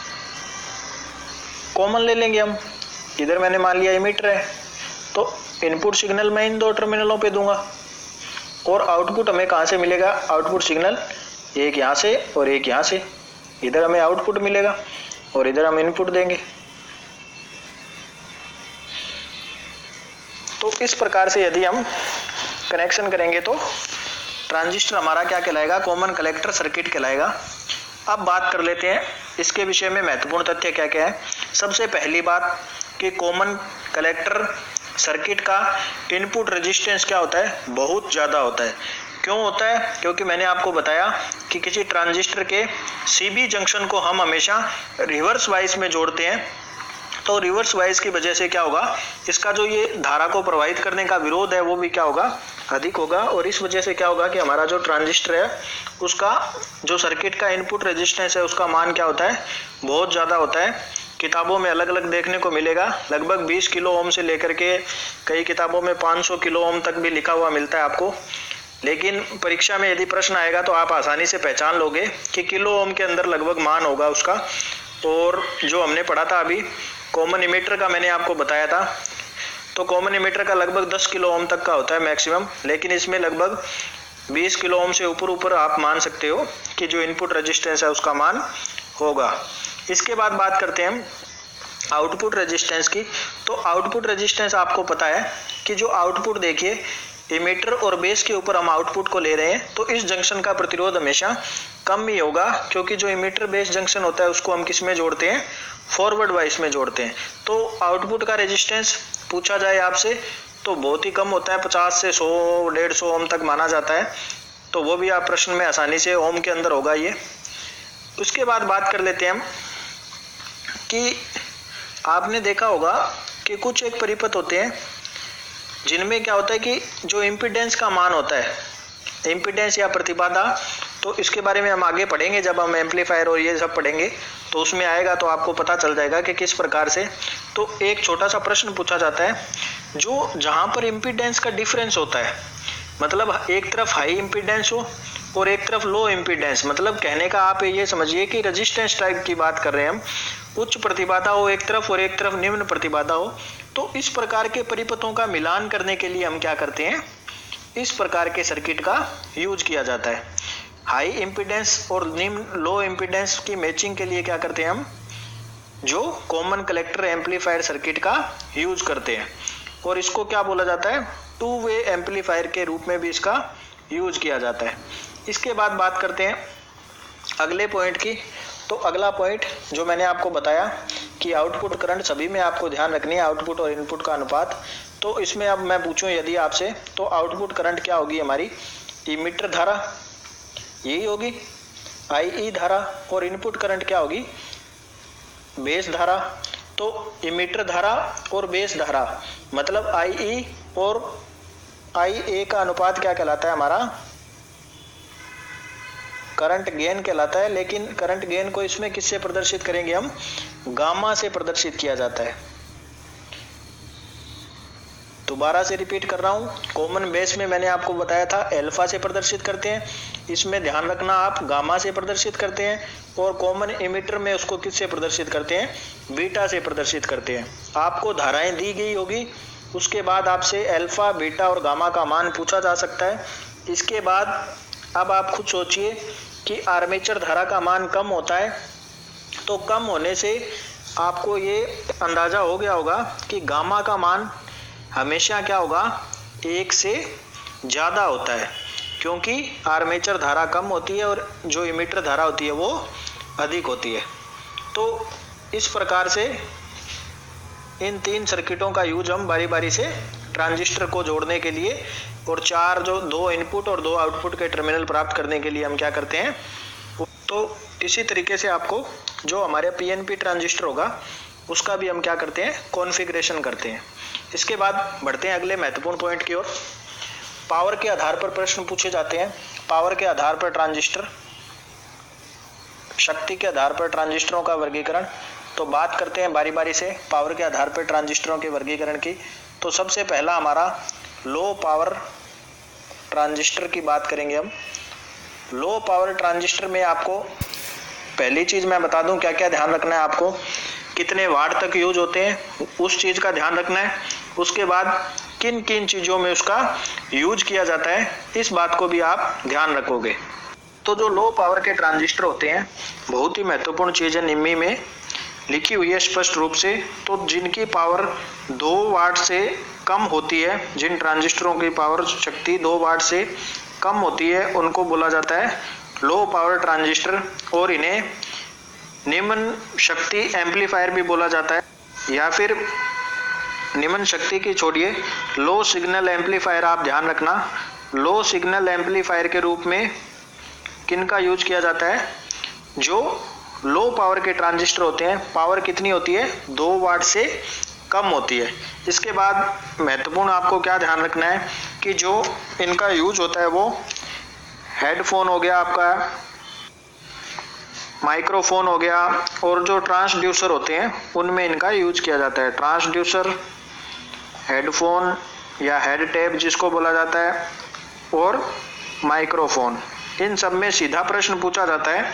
कॉमन ले लेंगे हम। इधर मैंने मान लिया एमीटर है तो इनपुट सिग्नल मैं इन दो टर्मिनलों पे दूंगा, और आउटपुट हमें कहां से मिलेगा, आउटपुट सिग्नल एक यहां से और एक यहां से, इधर हमें आउटपुट मिलेगा और इधर हम इनपुट देंगे। तो इस प्रकार से यदि हम कनेक्शन करेंगे तो ट्रांजिस्टर हमारा क्या कहलाएगा, कॉमन कलेक्टर सर्किट कहलाएगा। अब बात कर लेते हैं इसके विषय में महत्वपूर्ण तथ्य क्या क्या है। सबसे पहली बात कि कॉमन कलेक्टर सर्किट का इनपुट रेजिस्टेंस क्या होता है, बहुत ज्यादा होता है। क्यों होता है, क्योंकि मैंने आपको बताया कि किसी ट्रांजिस्टर के सीबी जंक्शन को हम हमेशा रिवर्स वाइज में जोड़ते हैं, तो रिवर्स वाइज की वजह से क्या होगा, इसका जो ये धारा को प्रवाहित करने का विरोध है वो भी क्या होगा, अधिक होगा, और इस वजह से क्या होगा कि हमारा जो ट्रांजिस्टर है उसका जो सर्किट का इनपुट रेजिस्टेंस है उसका मान क्या होता है, बहुत ज्यादा होता है। किताबों में अलग अलग देखने को मिलेगा, लगभग 20 किलो ओम से लेकर के कई किताबों में 500 किलो ओम तक भी लिखा हुआ मिलता है आपको। लेकिन परीक्षा में यदि प्रश्न आएगा तो आप आसानी से पहचान लोगे कि किलो ओम के अंदर लगभग मान होगा उसका। और जो हमने पढ़ा था अभी कॉमन इमीटर का मैंने आपको बताया था, तो कॉमन इमीटर का लगभग 10 किलो ओम तक का होता है मैक्सिमम, लेकिन इसमें लगभग 20 किलो ओम से ऊपर आप मान सकते हो कि जो इनपुट रेजिस्टेंस है उसका मान होगा। इसके बाद बात करते हैं हम आउटपुट रेजिस्टेंस की। तो आउटपुट रेजिस्टेंस आपको पता है कि जो आउटपुट देखिए इमीटर और बेस के ऊपर हम आउटपुट को ले रहे हैं, तो इस जंक्शन का प्रतिरोध हमेशा कम ही होगा, क्योंकि जो इमीटर बेस जंक्शन होता है उसको हम किस में जोड़ते हैं, फॉरवर्ड वाइस में जोड़ते हैं। तो आउटपुट का रेजिस्टेंस पूछा जाए आपसे तो बहुत ही कम होता है, 50 से 100 150 ओम तक माना जाता है, तो वो भी आप प्रश्न में आसानी से ओम के अंदर होगा ये। उसके बाद बात कर लेते हैं हम कि आपने देखा होगा कि कुछ एक परिपथ होते हैं जिनमें क्या होता है कि जो इम्पीडेंस का मान होता है, इम्पीडेंस या प्रतिबाधा, तो इसके बारे में हम आगे पढ़ेंगे जब हम एम्पलीफायर और ये सब पढ़ेंगे तो उसमें आएगा, तो आपको पता चल जाएगा कि किस प्रकार से। तो एक छोटा सा प्रश्न पूछा जाता है, जो जहां पर इम्पीडेंस का डिफरेंस होता है, मतलब एक तरफ हाई इम्पीडेंस हो और एक तरफ लो इम्पीडेंस, मतलब कहने का आप ये समझिए कि रेजिस्टेंस टाइप की बात कर रहे हैं हम, उच्च प्रतिबाधा हो एक तरफ और एक तरफ निम्न प्रतिबाधा हो, तो इस प्रकार के परिपथों का मिलान करने के लिए हम क्या करते हैं, इस प्रकार के सर्किट का यूज किया जाता है। हाई इम्पीडेंस और निम्न लो इम्पीडेंस की मैचिंग के लिए क्या करते हैं हम, जो कॉमन कलेक्टर एम्पलीफायर सर्किट का यूज करते हैं, और इसको क्या बोला जाता है, टू वे एम्पलीफायर के रूप में भी इसका यूज किया जाता है। इसके बाद बात करते हैं अगले पॉइंट की। तो अगला पॉइंट जो मैंने आपको बताया कि आउटपुट करंट सभी में आपको ध्यान रखनी है, आउटपुट और इनपुट का अनुपात। तो इसमें अब मैं पूछूं यदि आपसे, तो आउटपुट करंट क्या होगी हमारी, इमीटर धारा यही होगी IE धारा, और इनपुट करंट क्या होगी, बेस धारा। तो इमीटर धारा और बेस धारा मतलब IE और IA का अनुपात क्या कहलाता है हमारा, करंट गेन कहलाता है। लेकिन करंट गेन को इसमें किससे प्रदर्शित करेंगे हम, गामा से प्रदर्शित किया जाता है। दोबारा से रिपीट कर रहा हूं, कॉमन बेस में मैंने आपको बताया था अल्फा से प्रदर्शित करते हैं, इसमें ध्यान रखना आप गामा से प्रदर्शित करते हैं, और कॉमन इमीटर में उसको किससे प्रदर्शित करते हैं, बीटा से प्रदर्शित करते हैं। आपको धाराएं दी गई होगी, उसके बाद आपसे अल्फा बीटा और गामा का मान पूछा जा सकता है। इसके बाद अब आप खुद सोचिए कि आर्मेचर धारा का मान कम होता है, तो कम होने से आपको ये अंदाजा हो गया होगा कि गामा का मान हमेशा क्या होगा, 1 से ज्यादा होता है। क्योंकि आर्मेचर धारा कम होती है और जो इमिटर धारा होती है वो अधिक होती है। तो इस प्रकार से इन 3 सर्किटों का यूज हम बारी बारी से ट्रांजिस्टर को जोड़ने के लिए और 4 जो 2 इनपुट और 2 आउटपुट के टर्मिनल प्राप्त करने के लिए हम क्या करते हैं। तो इसी तरीके से आपको जो हमारे पीएनपी ट्रांजिस्टर होगा उसका भी हम क्या करते हैं, कॉन्फ़िगरेशन करते हैं। इसके बाद बढ़ते हैं अगले महत्वपूर्ण पॉइंट की ओर। पावर के आधार पर प्रश्न पूछे जाते हैं। पावर के आधार पर ट्रांजिस्टर, शक्ति के आधार पर ट्रांजिस्टरों का वर्गीकरण। तो बात करते हैं बारी बारी से पावर के आधार पर ट्रांजिस्टरों के वर्गीकरण की। तो सबसे पहला हमारा लो पावर ट्रांजिस्टर की बात करेंगे हम। लो पावर ट्रांजिस्टर में आपको पहली चीज मैं बता दूं क्या क्या ध्यान रखना है आपको, कितने वाट तक यूज होते हैं उस चीज का ध्यान रखना है। उसके बाद किन किन चीजों में उसका यूज किया जाता है इस बात को भी आप ध्यान रखोगे। तो जो लो पावर के ट्रांजिस्टर होते हैं बहुत ही महत्वपूर्ण चीज है, निम्मी में लिखी हुई है स्पष्ट रूप से। तो जिनकी पावर 2 वाट से कम होती है, जिन ट्रांजिस्टरों की पावर शक्ति 2 वाट से कम होती है उनको बोला जाता है लो पावर ट्रांजिस्टर, और इन्हें निम्न शक्ति एम्पलीफायर भी बोला जाता है, या फिर निम्न शक्ति की छोड़िए लो सिग्नल एम्पलीफायर। आप ध्यान रखना, लो सिग्नल एम्पलीफायर के रूप में किनका यूज किया जाता है, जो लो पावर के ट्रांजिस्टर होते हैं पावर कितनी होती है 2 वाट से कम होती है। इसके बाद महत्वपूर्ण आपको क्या ध्यान रखना है कि जो इनका यूज होता है वो हेडफोन हो गया, आपका माइक्रोफोन हो गया, और जो ट्रांसड्यूसर होते हैं उनमें इनका यूज किया जाता है। ट्रांसड्यूसर, हेडफोन या हेड टैप जिसको बोला जाता है, और माइक्रोफोन, इन सब में सीधा प्रश्न पूछा जाता है।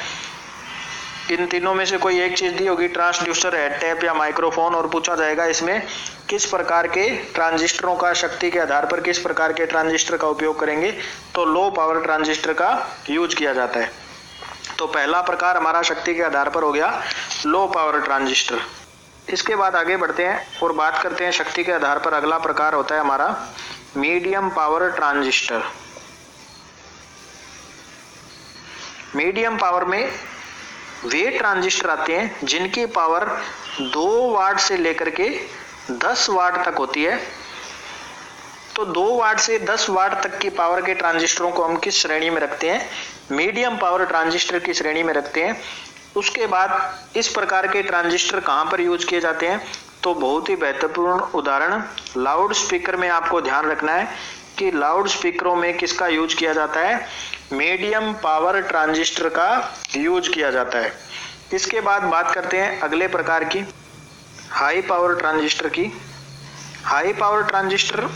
इन तीनों में से कोई एक चीज दी होगी, ट्रांसड्यूसर, हेड टैप या माइक्रोफोन, और पूछा जाएगा इसमें किस प्रकार के ट्रांजिस्टरों का शक्ति के आधार पर किस प्रकार के ट्रांजिस्टर का उपयोग करेंगे। तो लो पावर ट्रांजिस्टर का यूज किया जाता है। तो पहला प्रकार हमारा शक्ति के आधार पर हो गया लो पावर ट्रांजिस्टर। इसके बाद आगे बढ़ते हैं और बात करते हैं शक्ति के आधार पर अगला प्रकार होता है हमारा medium power transistor. Medium power में वे ट्रांजिस्टर आते हैं जिनकी पावर 2 वाट से लेकर के 10 वाट तक होती है। तो 2 वाट से 10 वाट तक की पावर के ट्रांजिस्टरों को हम किस श्रेणी में रखते हैं, मीडियम पावर ट्रांजिस्टर की श्रेणी में रखते हैं। उसके बाद इस प्रकार के ट्रांजिस्टर कहां पर यूज किए जाते हैं, तो बहुत ही महत्वपूर्ण उदाहरण लाउड स्पीकर में आपको ध्यान रखना है कि लाउड स्पीकरों में किसका यूज किया जाता है, मीडियम पावर ट्रांजिस्टर का यूज किया जाता है। इसके बाद बात करते हैं अगले प्रकार की हाई पावर ट्रांजिस्टर की। हाई पावर ट्रांजिस्टर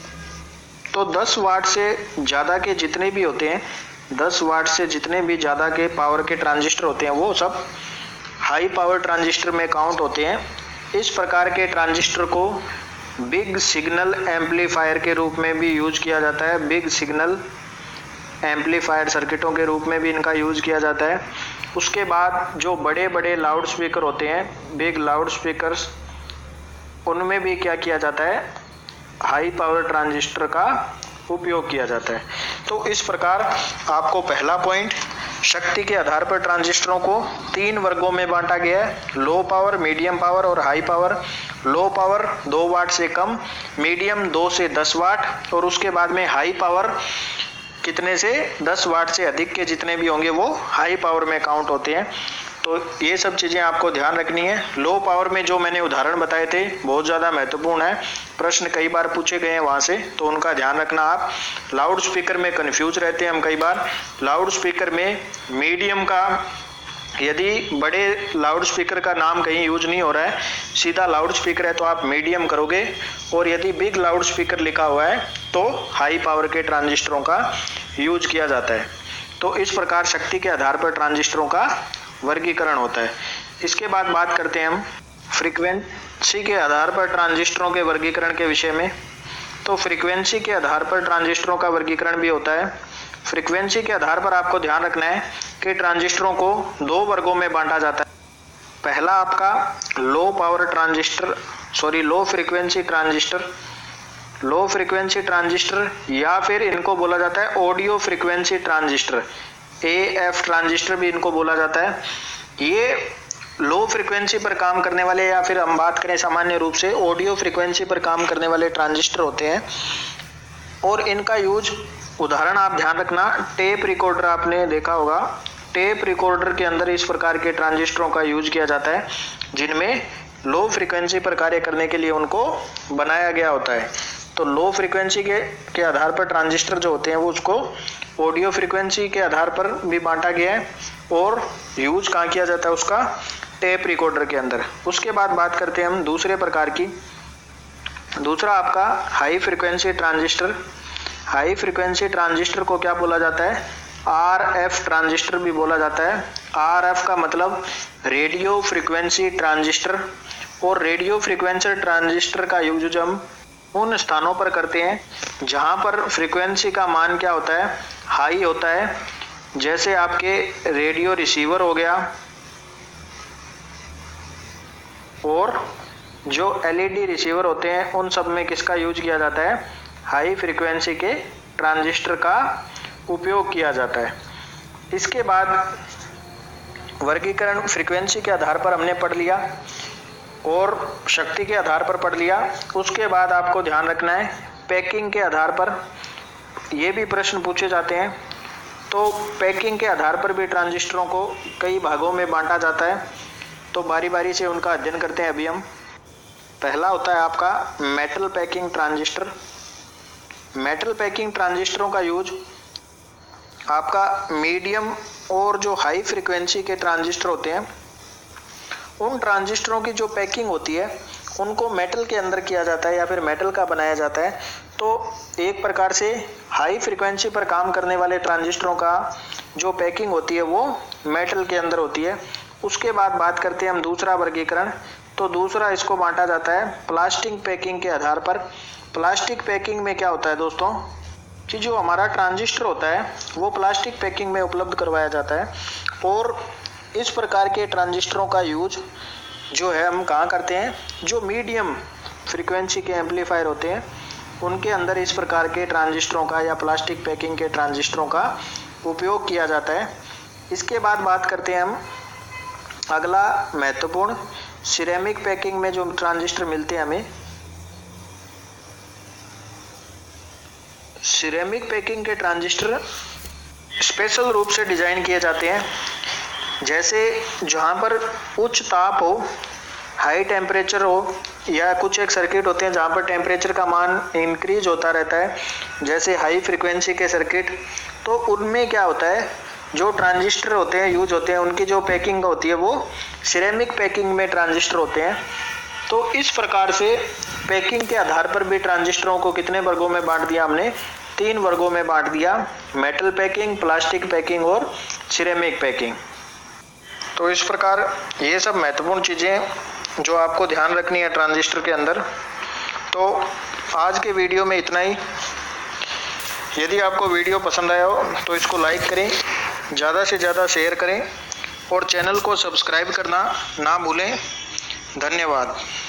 तो 10 वाट से ज्यादा के जितने भी होते हैं, 10 वाट से जितने भी ज्यादा के पावर के ट्रांजिस्टर होते हैं वो सब हाई पावर ट्रांजिस्टर में काउंट होते हैं। इस प्रकार के ट्रांजिस्टर को बिग सिग्नल एम्पलीफायर के रूप में भी यूज किया जाता है। बिग सिग्नल एम्पलीफायर सर्किटों के रूप में भी इनका यूज किया जाता है। उसके बाद जो बड़े बड़े लाउड स्पीकर होते हैं, बिग लाउड स्पीकर्स, उनमें भी क्या किया जाता है, हाई पावर ट्रांजिस्टर का उपयोग किया जाता है। तो इस प्रकार आपको पहला पॉइंट, शक्ति के आधार पर ट्रांजिस्टरों को 3 वर्गों में बांटा गया है, लो पावर, मीडियम पावर और high power. Low power 2 watt से कम, मीडियम 2 से 10 वाट, और उसके बाद में हाई पावर कितने से 10 वाट से अधिक के जितने भी होंगे वो हाई पावर में काउंट होते हैं। तो ये सब चीजें आपको ध्यान रखनी है। लो पावर में जो मैंने उदाहरण बताए थे बहुत ज्यादा महत्वपूर्ण है, प्रश्न कई बार पूछे गए हैं वहां से, तो उनका ध्यान रखना आप। लाउड स्पीकर में कंफ्यूज रहते हैं हम कई बार। लाउड स्पीकर में मीडियम का, यदि बड़े लाउड स्पीकर का नाम कहीं यूज नहीं हो रहा है, सीधा लाउड स्पीकर है तो आप मीडियम करोगे, और यदि बिग लाउड स्पीकर लिखा हुआ है तो हाई पावर के ट्रांजिस्टरों का यूज किया जाता है। तो इस प्रकार शक्ति के आधार पर ट्रांजिस्टरों का वर्गीकरण होता है। इसके बाद बात करते हैं हम फ्रीक्वेंसी के आधार पर ट्रांजिस्टरों के वर्गीकरण के विषय में। तो फ्रीक्वेंसी के आधार पर ट्रांजिस्टरों का वर्गीकरण भी होता है। फ्रीक्वेंसी के आधार पर आपको ध्यान रखना है कि ट्रांजिस्टरों को 2 वर्गों में बांटा जाता है। पहला आपका low power transistor, low frequency transistor, low frequency transistor, या फिर इनको बोला जाता है audio frequency transistor, AF transistor भी इनको बोला जाता है। ये लो फ्रीक्वेंसी पर काम करने वाले, या फिर हम बात करें सामान्य रूप से ऑडियो फ्रीक्वेंसी पर काम करने वाले ट्रांजिस्टर होते हैं। और इनका यूज, उदाहरण आप ध्यान रखना, टेप रिकॉर्डर आपने देखा होगा, टेप रिकॉर्डर के अंदर इस प्रकार के ट्रांजिस्टरों का यूज किया जाता है, जिनमें लो फ्रीक्वेंसी पर कार्य करने के लिए उनको बनाया गया होता है। तो लो फ्रीक्वेंसी के आधार पर ट्रांजिस्टर जो होते हैं वो उसको ऑडियो फ्रीक्वेंसी के आधार पर भी बांटा गया है, और यूज कहाँ किया जाता है उसका, टेप रिकॉर्डर के अंदर। उसके बाद बात करते हैं हम दूसरे प्रकार की। दूसरा आपका high frequency transistor. High frequency transistor को क्या बोला जाता है, RF ट्रांजिस्टर भी बोला जाता है। RF का मतलब रेडियो फ्रीक्वेंसी ट्रांजिस्टर, और रेडियो फ्रीक्वेंसी ट्रांजिस्टर का यूज जो हम उन स्थानों पर करते हैं जहां पर फ्रीक्वेंसी का मान क्या होता है, हाई होता है। जैसे आपके रेडियो रिसीवर हो गया, और जो LED रिसीवर होते हैं उन सब में किसका यूज किया जाता है, हाई फ्रीक्वेंसी के ट्रांजिस्टर का उपयोग किया जाता है। इसके बाद वर्गीकरण फ्रीक्वेंसी के आधार पर हमने पढ़ लिया और शक्ति के आधार पर पढ़ लिया। उसके बाद आपको ध्यान रखना है पैकिंग के आधार पर, ये भी प्रश्न पूछे जाते हैं। तो पैकिंग के आधार पर भी ट्रांजिस्टरों को कई भागों में बांटा जाता है, तो बारी बारी से उनका अध्ययन करते हैं अभी हम। पहला होता है आपका metal packing transistor. Metal packing ट्रांजिस्टरों का यूज आपका मीडियम और जो हाई फ्रीक्वेंसी के ट्रांजिस्टर होते हैं, उन ट्रांजिस्टरों की जो पैकिंग होती है उनको मेटल के अंदर किया जाता है या फिर मेटल का बनाया जाता है। तो एक प्रकार से हाई फ्रीक्वेंसी पर काम करने वाले ट्रांजिस्टरों का जो पैकिंग होती है वो मेटल के अंदर होती है। उसके बाद बात करते हैं हम दूसरा वर्गीकरण। तो दूसरा इसको बांटा जाता है प्लास्टिक पैकिंग के आधार पर। प्लास्टिक पैकिंग में क्या होता है दोस्तों, कि जो हमारा ट्रांजिस्टर होता है वो प्लास्टिक पैकिंग में उपलब्ध करवाया जाता है, और इस प्रकार के ट्रांजिस्टरों का यूज जो है हम कहाँ करते हैं, जो मीडियम फ्रीक्वेंसी के एम्पलीफायर होते हैं उनके अंदर इस प्रकार के ट्रांजिस्टरों का या प्लास्टिक पैकिंग के ट्रांजिस्टरों का उपयोग किया जाता है। इसके बाद बात करते हैं हम अगला महत्वपूर्ण सिरेमिक पैकिंग में जो ट्रांजिस्टर मिलते हैं हमें। सिरेमिक पैकिंग के ट्रांजिस्टर स्पेशल रूप से डिजाइन किए जाते हैं, जैसे जहाँ पर उच्च ताप हो, हाई टेम्परेचर हो, या कुछ एक सर्किट होते हैं जहाँ पर टेम्परेचर का मान इंक्रीज होता रहता है, जैसे हाई फ्रीक्वेंसी के सर्किट। तो उनमें क्या होता है, जो ट्रांजिस्टर होते हैं यूज होते हैं उनकी जो पैकिंग होती है वो सिरेमिक पैकिंग में ट्रांजिस्टर होते हैं। तो इस प्रकार से पैकिंग के आधार पर भी ट्रांजिस्टरों को कितने वर्गों में बांट दिया हमने, 3 वर्गों में बांट दिया, मेटल पैकिंग, प्लास्टिक पैकिंग और सिरेमिक पैकिंग। तो इस प्रकार ये सब महत्वपूर्ण चीज़ें जो आपको ध्यान रखनी है ट्रांजिस्टर के अंदर। तो आज के वीडियो में इतना ही। यदि आपको वीडियो पसंद आया हो तो इसको लाइक करें, ज़्यादा से ज़्यादा शेयर करें और चैनल को सब्सक्राइब करना ना भूलें। धन्यवाद।